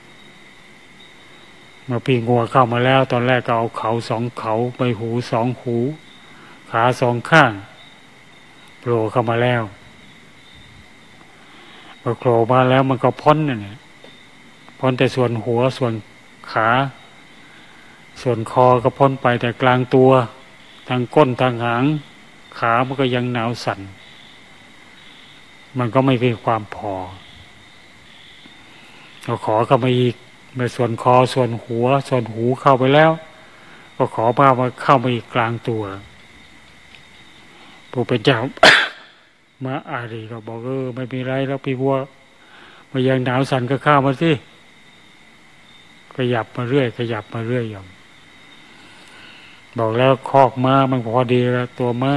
เมื่อพี่งัวเข้ามาแล้วตอนแรกก็เอาเขาสองเขาใบหูสองหูขาสองข้างโผล่เข้ามาแล้วพอโผล่มาแล้วมันก็พ้นเนี่ยพ้นแต่ส่วนหัวส่วนขาส่วนคอก็พ้นไปแต่กลางตัวทางก้นทางหางขามันก็ยังหนาวสั่นมันก็ไม่มีความพอเราขอเข้ามาอีกในส่วนคอส่วนหัวส่วนหูเข้าไปแล้วก็ขอพามาเข้ามาอีกกลางตัวผู้เป็นเจ้า มาอารีก็บอกเออไม่มีไรแล้วพี่วัวมายังหนาวสั่นก็เข้ามาสิขยับมาเรื่อยขยับมาเรื่อยอย่างบอกแล้วคอกม้ามันพอดีแล้วตัวม้า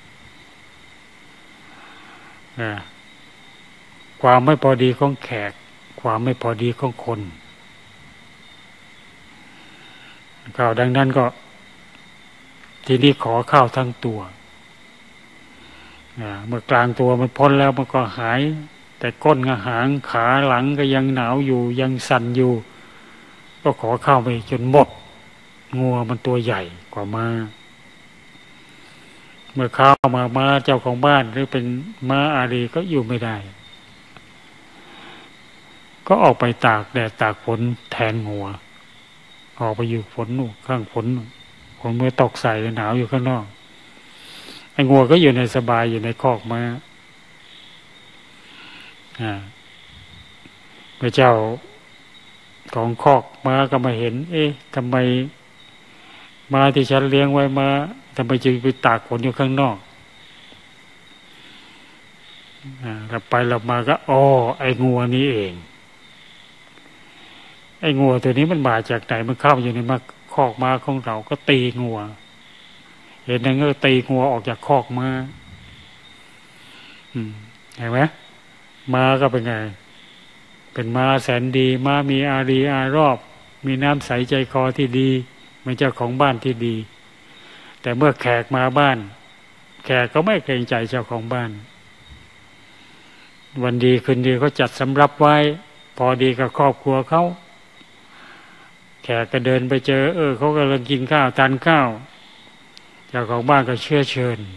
ความไม่พอดีของแขกความไม่พอดีของคนข้าวดังนั้นก็ทีนี้ขอข้าวทั้งตัวเมื่อกลางตัวมันพ้นแล้วมันก็หายแต่ก้นกับหางขาหลังก็ยังหนาวอยู่ยังสั่นอยู่ก็ขอข้าวไปจนหมดงัวมันตัวใหญ่กว่าม้าเมื่อข้าวมาม้าเจ้าของบ้านหรือเป็นม้าอารีก็อยู่ไม่ได้ก็ออกไปตากแดดตากฝนแทนงัวออกไปอยู่ฝนนู่นข้างฝนฝนเมื่อตกใส่หนาวอยู่ข้างนอกไอ้งัวก็อยู่ในสบายอยู่ในคอกม้าอ่าพระเจ้าของคอกม้าก็มาเห็นเอ๊ะทำไมม้าที่ฉันเลี้ยงไว้ม้าทำไมจึงไปตากฝนอยู่ข้างนอกอ่าเราไปเรามาก็อ๋อไอ้งัวนี้เองไอ้งัวตัวนี้มันมาจากไหนมันเข้าอยู่ในมาคอกม้าของเราก็ตีงัวเห็นนั่นก็ตีงัวออกจากคอกม้าอืมเห็นไหมม้าก็เป็นไงเป็นม้าแสนดีม้ามีอารีอารอบมีน้ำใสใจคอที่ดีเป็นเจ้าของบ้านที่ดีแต่เมื่อแขกมาบ้านแขกก็ไม่เกรงใจเจ้าของบ้านวันดีคืนดีเขาจัดสำรับไว้พอดีกับครอบครัวเขาแขกก็เดินไปเจอเออเขากำลังกินข้าวทานข้าวเจ้าของบ้านก็เชื้อเชิญ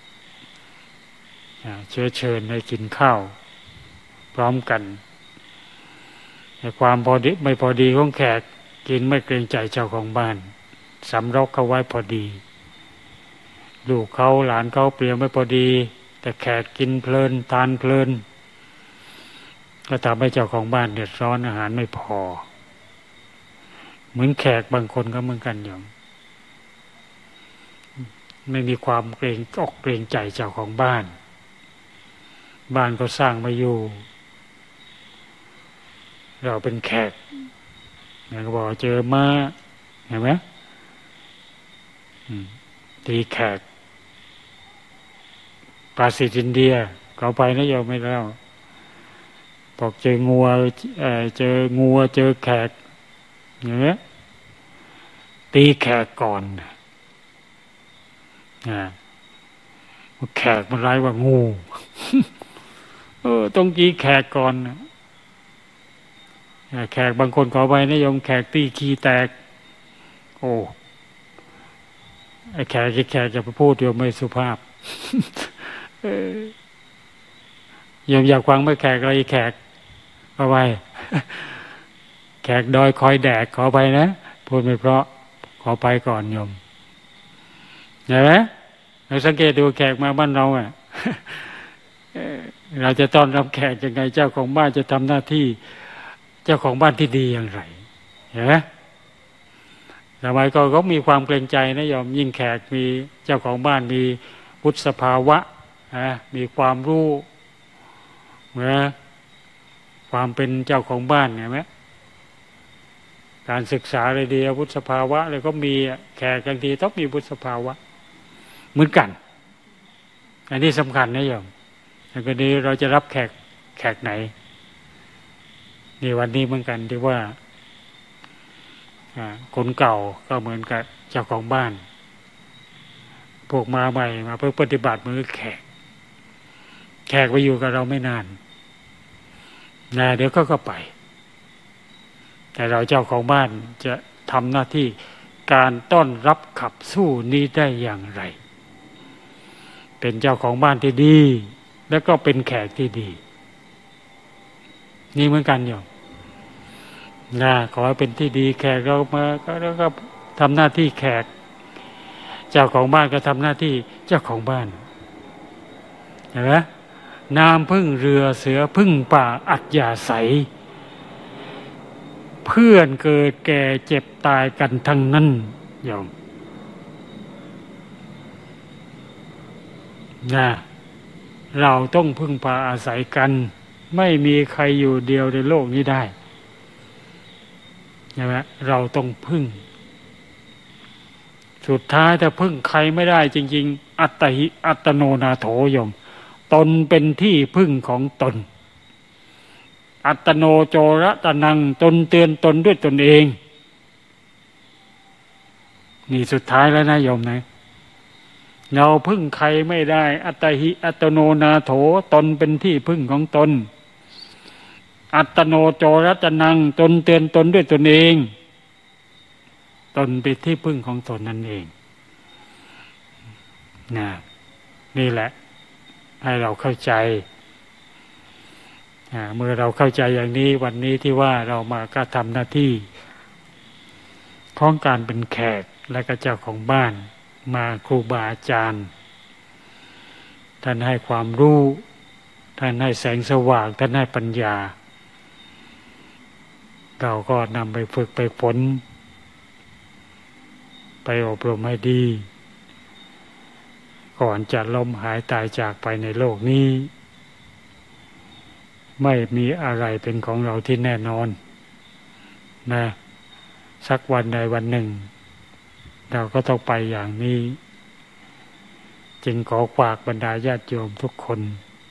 เชื้อเชิญให้กินข้าวพร้อมกันในความพอดีไม่พอดีของแขกกินไม่เกรงใจเจ้าของบ้านสำรอกเขาไว้พอดีลูกเขาหลานเขาเปลี่ยนไม่พอดีแต่แขกกินเพลินทานเพลินก็ทำให้เจ้าของบ้านเดือดร้อนอาหารไม่พอเหมือนแขกบางคนก็เหมือนกันอย่างไม่มีความเกรงอกเกรงใจเจ้าของบ้านบ้านก็สร้างมาอยู่เราเป็นแขกอย่างก็บอกเจอมาเห็นไหมตีแขกปราสิตอินเดียเขาไปนะโยมไม่แล้วบอกเจองัวเอ่อเจองัวเจอแขกอย่างเงี้ยตีแขกก่อนอ่าแขกมันร้ายกว่างูเออต้องตีแขกก่อนแขกบางคนขอไปนะโยมแขกตีขี้แตกโอ้ไอ้แขกแขกจะไปพูดโยมไม่สุภาพโยมอยากฟังไม่แขกอะไรแขกเอาไปแขกดอยคอยแดกขอไปนะพูดไม่เพราะขอไปก่อนโยมเห็นไหมเราสังเกตดูแขกมาบ้านเราอ่ะเราจะต้อนรับแขกยังไงเจ้าของบ้านจะทำหน้าที่เจ้าของบ้านที่ดีอย่างไรเห็นไหมทำไมก็ก็มีความเกรงใจนะโยมยิ่งแขกมีเจ้าของบ้านมีวุฒิภาวะนะมีความรู้นะความเป็นเจ้าของบ้านเห็นไหมการศึกษาเลยดีวุฒิภาวะเลยก็มีแขกบางทีต้องมีวุฒิภาวะเหมือนกันอันนี้สำคัญนะโยมแต่ก็ดีเราจะรับแขกแขกไหนนี่วันนี้เหมือนกันที่ว่าคนเก่าก็เหมือนกับเจ้าของบ้านพวกมาใหม่มาเพื่อปฏิบัติมือแขกแขกไปอยู่กับเราไม่นานนะเดี๋ยวก็ก็ไปแต่เราเจ้าของบ้านจะทำหน้าที่การต้อนรับขับสู้นี้ได้อย่างไรเป็นเจ้าของบ้านที่ดีแล้วก็เป็นแขกที่ดีนี่เหมือนกันอยู่นะขอให้เป็นที่ดีแขกเรามาก็แล้วก็ทำหน้าที่แขกเจ้าของบ้านก็ทำหน้าที่เจ้าของบ้านเห็นไหมน้ำพึ่งเรือเสือพึ่งป่าอัจฉาใสเพื่อนเกิดแก่เจ็บตายกันทั้งนั้นโยมนะเราต้องพึ่งพาอาศัยกันไม่มีใครอยู่เดียวในโลกนี้ได้ใช่ไหมเราต้องพึ่งสุดท้ายถ้าพึ่งใครไม่ได้จริงๆอัตหิอัตโนนาโถโยมตนเป็นที่พึ่งของตนอัตโนโจรตนังตนเตือนตนด้วยตนเองนี่สุดท้ายแล้วนะโยมนะเราพึ่งใครไม่ได้อัตหิอัตโนนาโถตนเป็นที่พึ่งของตนอัตโนโจรตนังตนเตือนตนด้วยตนเองตนเป็นที่พึ่งของตนนั่นเองนะนี่แหละให้เราเข้าใจเมื่อเราเข้าใจอย่างนี้วันนี้ที่ว่าเรามาก็ทำหน้าที่ของการเป็นแขกและก็เจ้าของบ้านมาครูบาอาจารย์ท่านให้ความรู้ท่านให้แสงสว่างท่านให้ปัญญาเราก็นำไปฝึกไปฝนไปอบรมให้ดีก่อนจะล้มหายตายจากไปในโลกนี้ไม่มีอะไรเป็นของเราที่แน่นอนนะสักวันใดวันหนึ่งเราก็ต้องไปอย่างนี้จึงขอฝากบรรดาญาติโยมทุกคน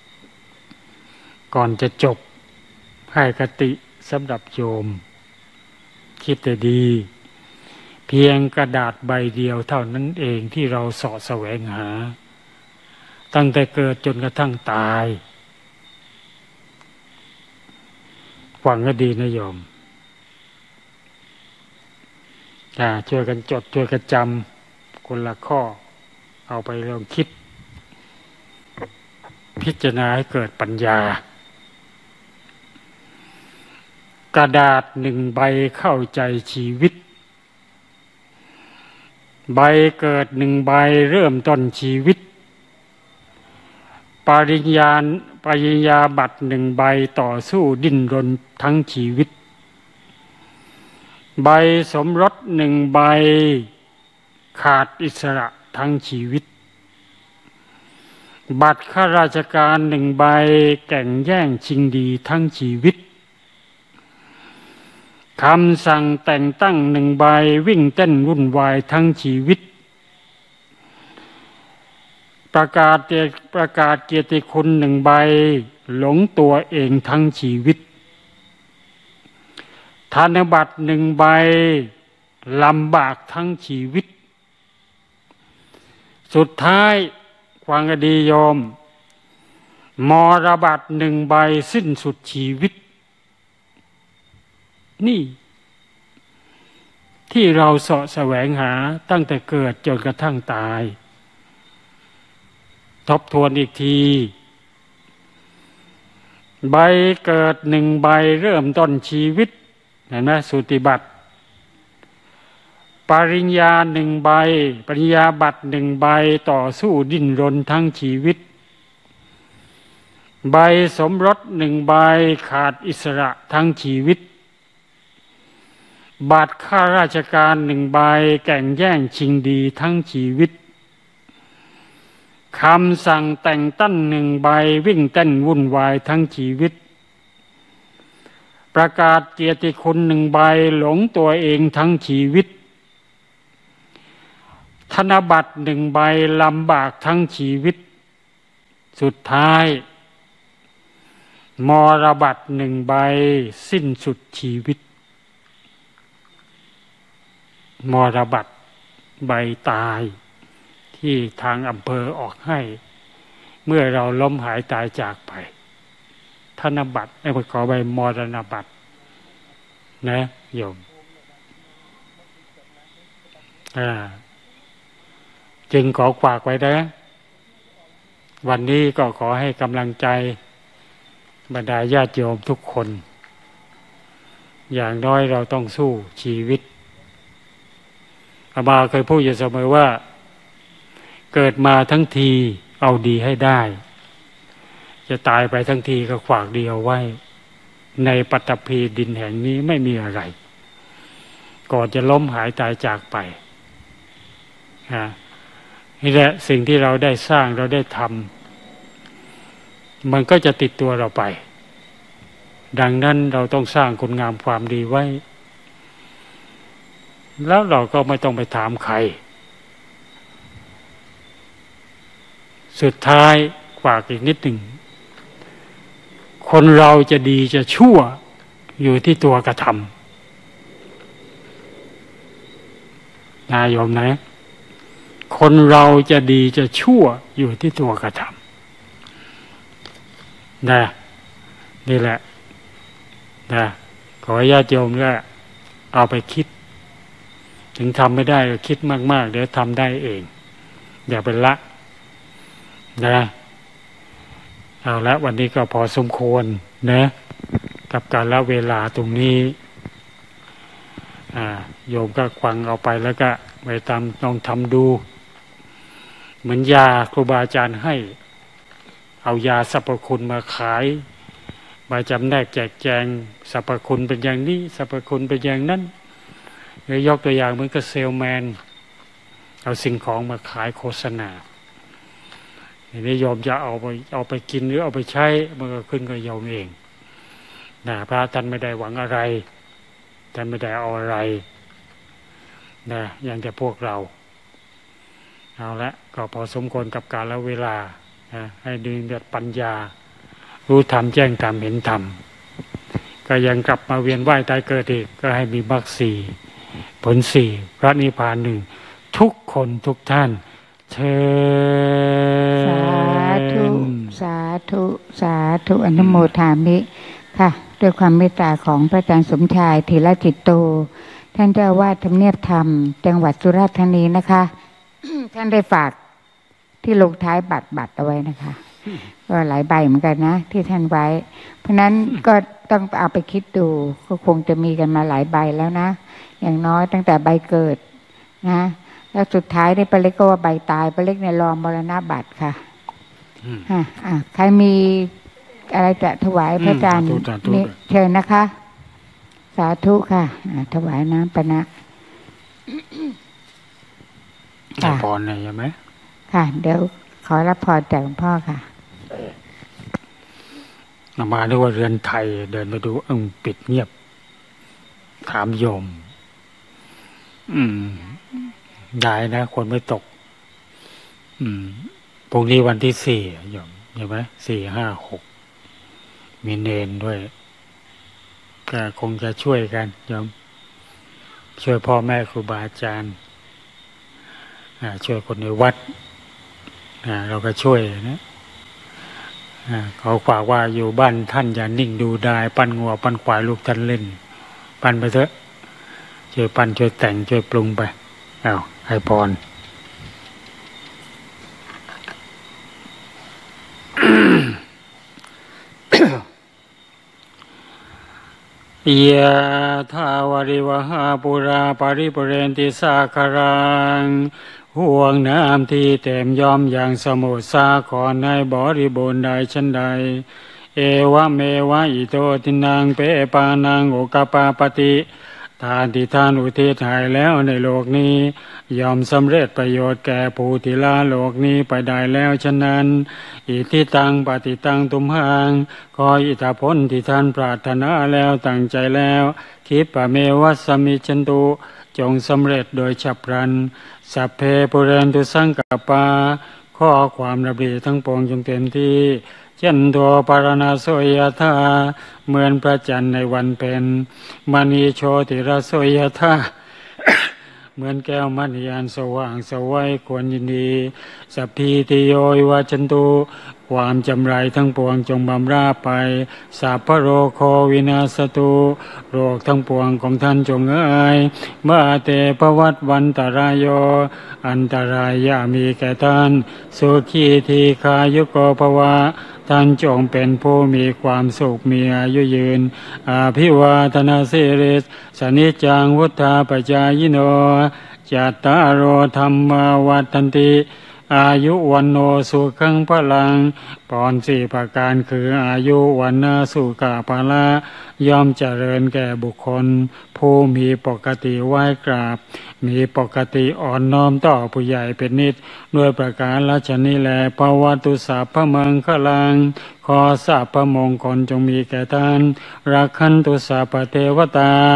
ก่อนจะจบให้คติสำหรับโยมคิดแต่ดีเพียงกระดาษใบเดียวเท่านั้นเองที่เราเสาะแสวงหาตั้งแต่เกิดจนกระทั่งตายฟังก็ดีนะโยมช่วยกันจดช่วยกันจำคนละข้อเอาไปลองคิดพิจารณาให้เกิดปัญญากระดาษหนึ่งใบเข้าใจชีวิตใบเกิดหนึ่งใบเริ่มต้นชีวิตปริญญาปริญญาบัตรหนึ่งใบต่อสู้ดิ้นรนทั้งชีวิตใบสมรสหนึ่งใบขาดอิสระทั้งชีวิตบัตรข้าราชการหนึ่งใบแข่งแย่งชิงดีทั้งชีวิตคำสั่งแต่งตั้งหนึ่งใบวิ่งเต้นวุ่นวายทั้งชีวิตประกาศประกาศเกียรติคุณหนึ่งใบหลงตัวเองทั้งชีวิตธนบัตรหนึ่งใบลำบากทั้งชีวิตสุดท้ายฟังให้ดีโยมมรบัตรหนึ่งใบสิ้นสุดชีวิตนี่ที่เราเสาะแสวงหาตั้งแต่เกิดจนกระทั่งตายทบทวนอีกทีใบเกิดหนึ่งใบเริ่มต้นชีวิตเห็นไหมสุติบัตรปริญญาหนึ่งใบปริญญาบัตรหนึ่งใบต่อสู้ดิ้นรนทั้งชีวิตใบสมรสหนึ่งใบขาดอิสระทั้งชีวิตบัตรข้าราชการหนึ่งใบแข่งแย่งชิงดีทั้งชีวิตคำสั่งแต่งตั้งหนึ่งใบวิ่งเต้นวุ่นวายทั้งชีวิตประกาศเกียรติคุณหนึ่งใบหลงตัวเองทั้งชีวิตธนบัตรหนึ่งใบลำบากทั้งชีวิตสุดท้ายมรบัตรหนึ่งใบสิ้นสุดชีวิตมรบัตรใบตายที่ทางอำเภอออกให้เมื่อเราล้มหายตายจากไปธนบัตรไอ้ขอใบมรณบัตรนะโยมอ่าจึงขอฝากไว้นะวันนี้ก็ขอให้กำลังใจบรรดาญาติโยมทุกคนอย่างน้อยเราต้องสู้ชีวิตอามาเคยพูดอยู่เสมอว่าเกิดมาทั้งทีเอาดีให้ได้จะตายไปทั้งทีก็ฝากดีเอาไว้ในปฐพีดินแห่งนี้ไม่มีอะไรก่อนจะล้มหายตายจากไปฮะนี่แหละสิ่งที่เราได้สร้างเราได้ทำมันก็จะติดตัวเราไปดังนั้นเราต้องสร้างคุณงามความดีไว้แล้วเราก็ไม่ต้องไปถามใครสุดท้ายฝากอีกนิดหนึ่งคนเราจะดีจะชั่วอยู่ที่ตัวกระทำนายโยมนะคนเราจะดีจะชั่วอยู่ที่ตัวกระทำนะนี่แหละนะขอญาติโยมก็เอาไปคิดถึงทำไม่ได้ก็คิดมากๆเดี๋ยวทำได้เองอย่าเป็นละนะเอาละวันนี้ก็พอสมควรนะกับการละเวลาตรงนี้อ่าโยมก็ฟังเอาไปแล้วก็ไปตามลองทำดูเหมือนยาครูบาอาจารย์ให้เอายาสรรพคุณมาขายมาจำแนกแจกแจงสรรพคุณเป็นอย่างนี้สรรพคุณเป็นอย่างนั้นหรือยกตัวอย่างเหมือนกับเซลแมนเอาสิ่งของมาขายโฆษณานี่โยมจะเอาไปเอาไปกินหรือเอาไปใช้มันก็ขึ้นกับโยมเองนะพระท่านไม่ได้หวังอะไรท่านไม่ได้เอาอะไรนะอย่างแต่พวกเราเอาละก็พอสมควรกับกาลเวลานะให้ดึงเดือดปัญญารู้ธรรมแจ้งธรรมเห็นธรรมก็ยังกลับมาเวียนว่ายตายเกิดอีกก็ให้มีมรรคสี่ผลสี่พระนิพพานหนึ่งทุกคนทุกท่านเชิญสาธุสาธุสาธุอนุโมทามิค่ะด้วยความเมตตาของพระอาจารย์สมชายธีรจิตโตท่านเจ้าอาวาสทำเนียบธรรมจังหวัดสุราษฎร์ธานีนะคะ ท่านได้ฝากที่ลงท้ายบัตรบัตรเอาไว้นะคะก็หลายใบเหมือนกันนะที่ท่านไว้เพราะนั้นก็ต้องเอาไปคิดดูก็คงจะมีกันมาหลายใบแล้วนะอย่างน้อยตั้งแต่ใบเกิดนะแล้วสุดท้ายในป้าเล็กก็ว่าใบตายป้าเล็กในรอมรณบัตรค่ะอ่าอ่าใครมีอะไรจะถวายพระอาจารย์นี่เชิญนะคะสาธุค่ะถวายน้ำปนะค่ะพรเลยใช่ไหมค่ะเดี๋ยวขอรับพรจากหลวงพ่อค่ะมาด้วยว่าเรือนไทยเดินไปดูอึ้งปิดเงียบถามโยมอืมได้นะคนไม่ตกอืมพรุ่งนี้วันที่สี่โยมใช่ไหมสี่ห้าหกมีเนนด้วยก็คงจะช่วยกันโยมช่วยพ่อแม่ครูบาอาจารย์ช่วยคนในวัดเราก็ช่วยนะเขาฝากว่าอยู่บ้านท่านอย่านิ่งดูได้ปั้นงัวปั้นควายลูกท่านเล่นปั้นไปเถอะช่วยปั้นช่วยแต่งช่วยปรุงไปเอาให้พร ยะถาวริวหาปุราปริปุเรนติสาคารังห่วงน้ำที่เต็มยอมอย่างสมุทรสาครในบริบูรณ์ใดชั้นใดเอวะเมวะอิโตทินังเปปานังโอกปาปติทานที่ท่านอุทิศให้แล้วในโลกนี้ยอมสำเร็จประโยชน์แก่ผู้ที่ละโลกนี้ไปได้แล้วฉะนั้นอิทิตังปฏิตังตุมหังขออิทธผลที่ท่านปรารถนาแล้วตั้งใจแล้วคิดปะเมวัสมิชันตุจงสำเร็จโดยฉับพลันสัพเพปุเรนตุสังกปาข้อความระบีทั้งปวงจงเต็มที่จันโทปารณาโสยธาเหมือนพระจันทร์ในวันเพ็ญมณีโชติรโสยธา เหมือนแก้วมัณฑิยานสว่างสวัยควรยินดีสัพพีติโยวัจันตุความจำไรทั้งปวงจงบำราไปสัพพโรโควินาสตุโรคทั้งปวงของท่านจงเอ่ยมาเตภวัตวันตรายโยอันตรายอย่ามีแก่ท่านสุขีทีคายุโกภวะท่านจงเป็นผู้มีความสุขมีอายุยืนอาภิวาทนาสิริสนิจจังวุฒาปจายโนจัตตารโอธรรมาวัฏันติอายุวันโนสุขังพลังปอนสี่ประการคืออายุวันนาสุขะภละย่อมเจริญแก่บุคคลผู้มีปกติไหว้กราบมีปกติอ่อนน้อมต่อผู้ใหญ่เป็นนิดด้วยประการละชนี้แลภวตุสัพพมังคลังขอสัพพมงคลจงมีแก่ท่านรักขันตุสัพพเทวตา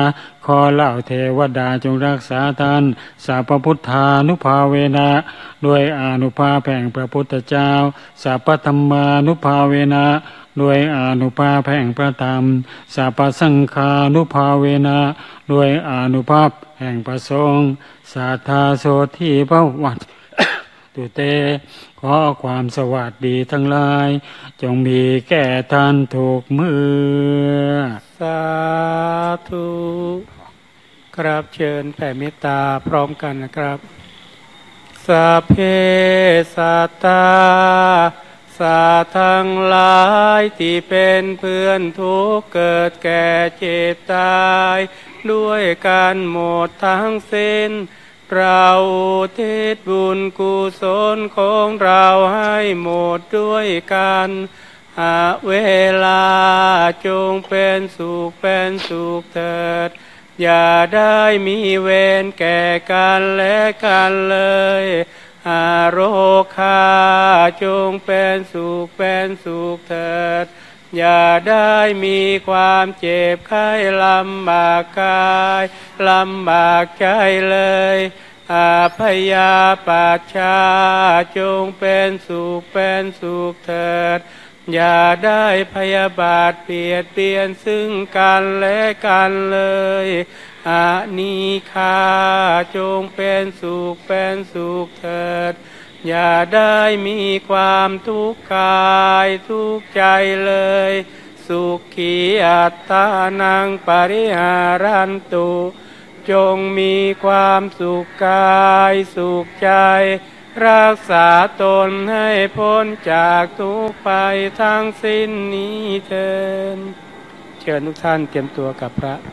ขอเหล่าเทวดาจงรักษาท่านสัพพพุทธานุภาเวนะด้วยอานุภาพแห่งพระพุทธเจ้าสัพพธรรมานุภาเวนะด้วยอานุภาพแห่งพระธรรมสัพพสังฆานุภาเวนะด้วยอานุภาพแห่งพระสงฆ์สัทธาโสธีพระวัต ตุเตขอความสวัสดีทั้งหลายจงมีแก่ท่านทุกเมื่อสาธุครับเชิญแผ่เมตตาพร้อมกันนะครับสัพเพสัตตาสัตว์ทั้งหลายที่เป็นเพื่อนทุกข์เกิดแก่เจ็บตายด้วยกันหมดทั้งสิ้นเราอุทิศบุญกุศลของเราให้หมดด้วยกันหาเวลาจงเป็นสุขเป็นสุขเถิดอย่าได้มีเวรแก่กันและกันเลยอาโรคาจงเป็นสุขเป็นสุขเถิดอย่าได้มีความเจ็บไข้ลำบากกายลำบากใจเลยอาพยาปัชชาจงเป็นสุขเป็นสุขเถิดอย่าได้พยาบาทเบียดเบียนซึ่งกันและกันเลยอานิฆาจงเป็นสุขเป็นสุขเถิดอย่าได้มีความทุกข์กายทุกข์ใจเลยสุขีอัตตานังปริหารันตุจงมีความสุขกายสุขใจรักษาตนให้พ้นจากทุกข์ภัยทั้งสิ้นนี้เถิดเชิญทุกท่านเตรียมตัวกับพระ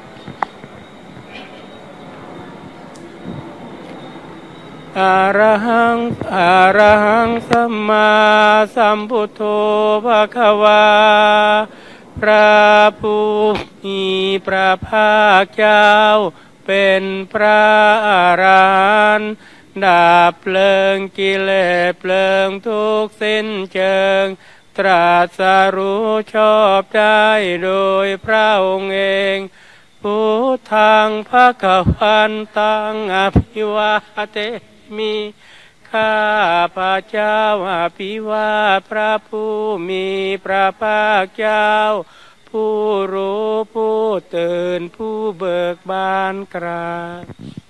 อะระหังอะระหังสัมมาสัมพุทโธภควาพระผู้มีพระภาคเจ้าเป็นพระอรหันต์ดับเพลิงกิเลสเพลิงทุกข์สิ้นเชิงตรัสรู้ชอบได้โดยพระองค์เองพุทธังภวันตังอภิวาเทมิข้าพระเจ้าอภิวาทพระผู้มีพระภาคเจ้าผู้รู้ผู้ตื่นผู้เบิกบานกราบ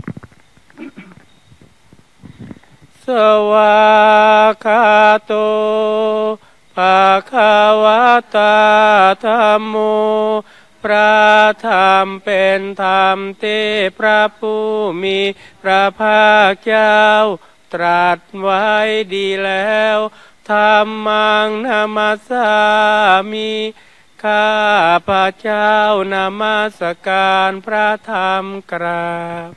สวากขาโตภะคะวะตาธัมโมพระธรรมเป็นธรรมที่พระผู้มีพระภาคเจ้าตรัสไว้ดีแล้วธัมมังนามัสสามิข้าพระเจ้านมัสการพระธรรมกราบ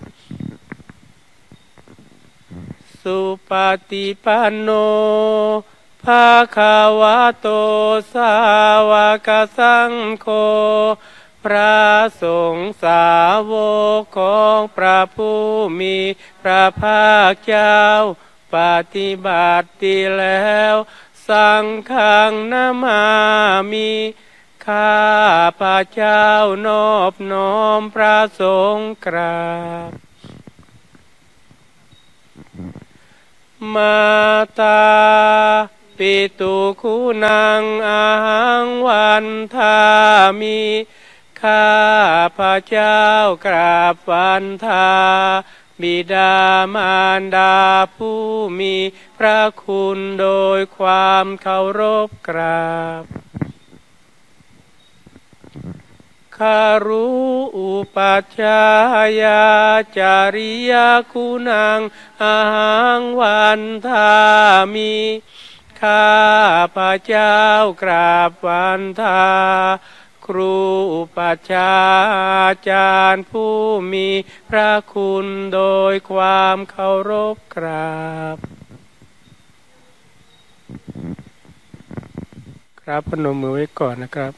สุปฏิปันโนภะคะวะโตสาวกสังโฆพระสงฆ์สาวกของพระผู้มีพระภาคเจ้าปฏิบัติดีแล้วสังฆังนามามิข้าพระเจ้านอบน้อมพระสงฆ์กราบมาตาปิตุคุณังอาหังวันทามิข้าพระเจ้ากราบวันทาบิดามารดาผู้มีพระคุณโดยความเคารพกราบคารุอุปัชฌายาจาริยคุณังอาหังวันทามิข้าพระเจ้ากราบวันทาครูอุปัชฌาจารย์ผู้มีพระคุณโดยความเคารพกราบครับพนมมือไว้ก่อนนะครับ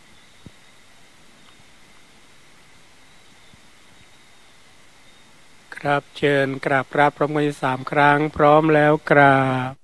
คครับเชิญกราบพระพร้อมกันสามครั้งพร้อมแล้วกราบ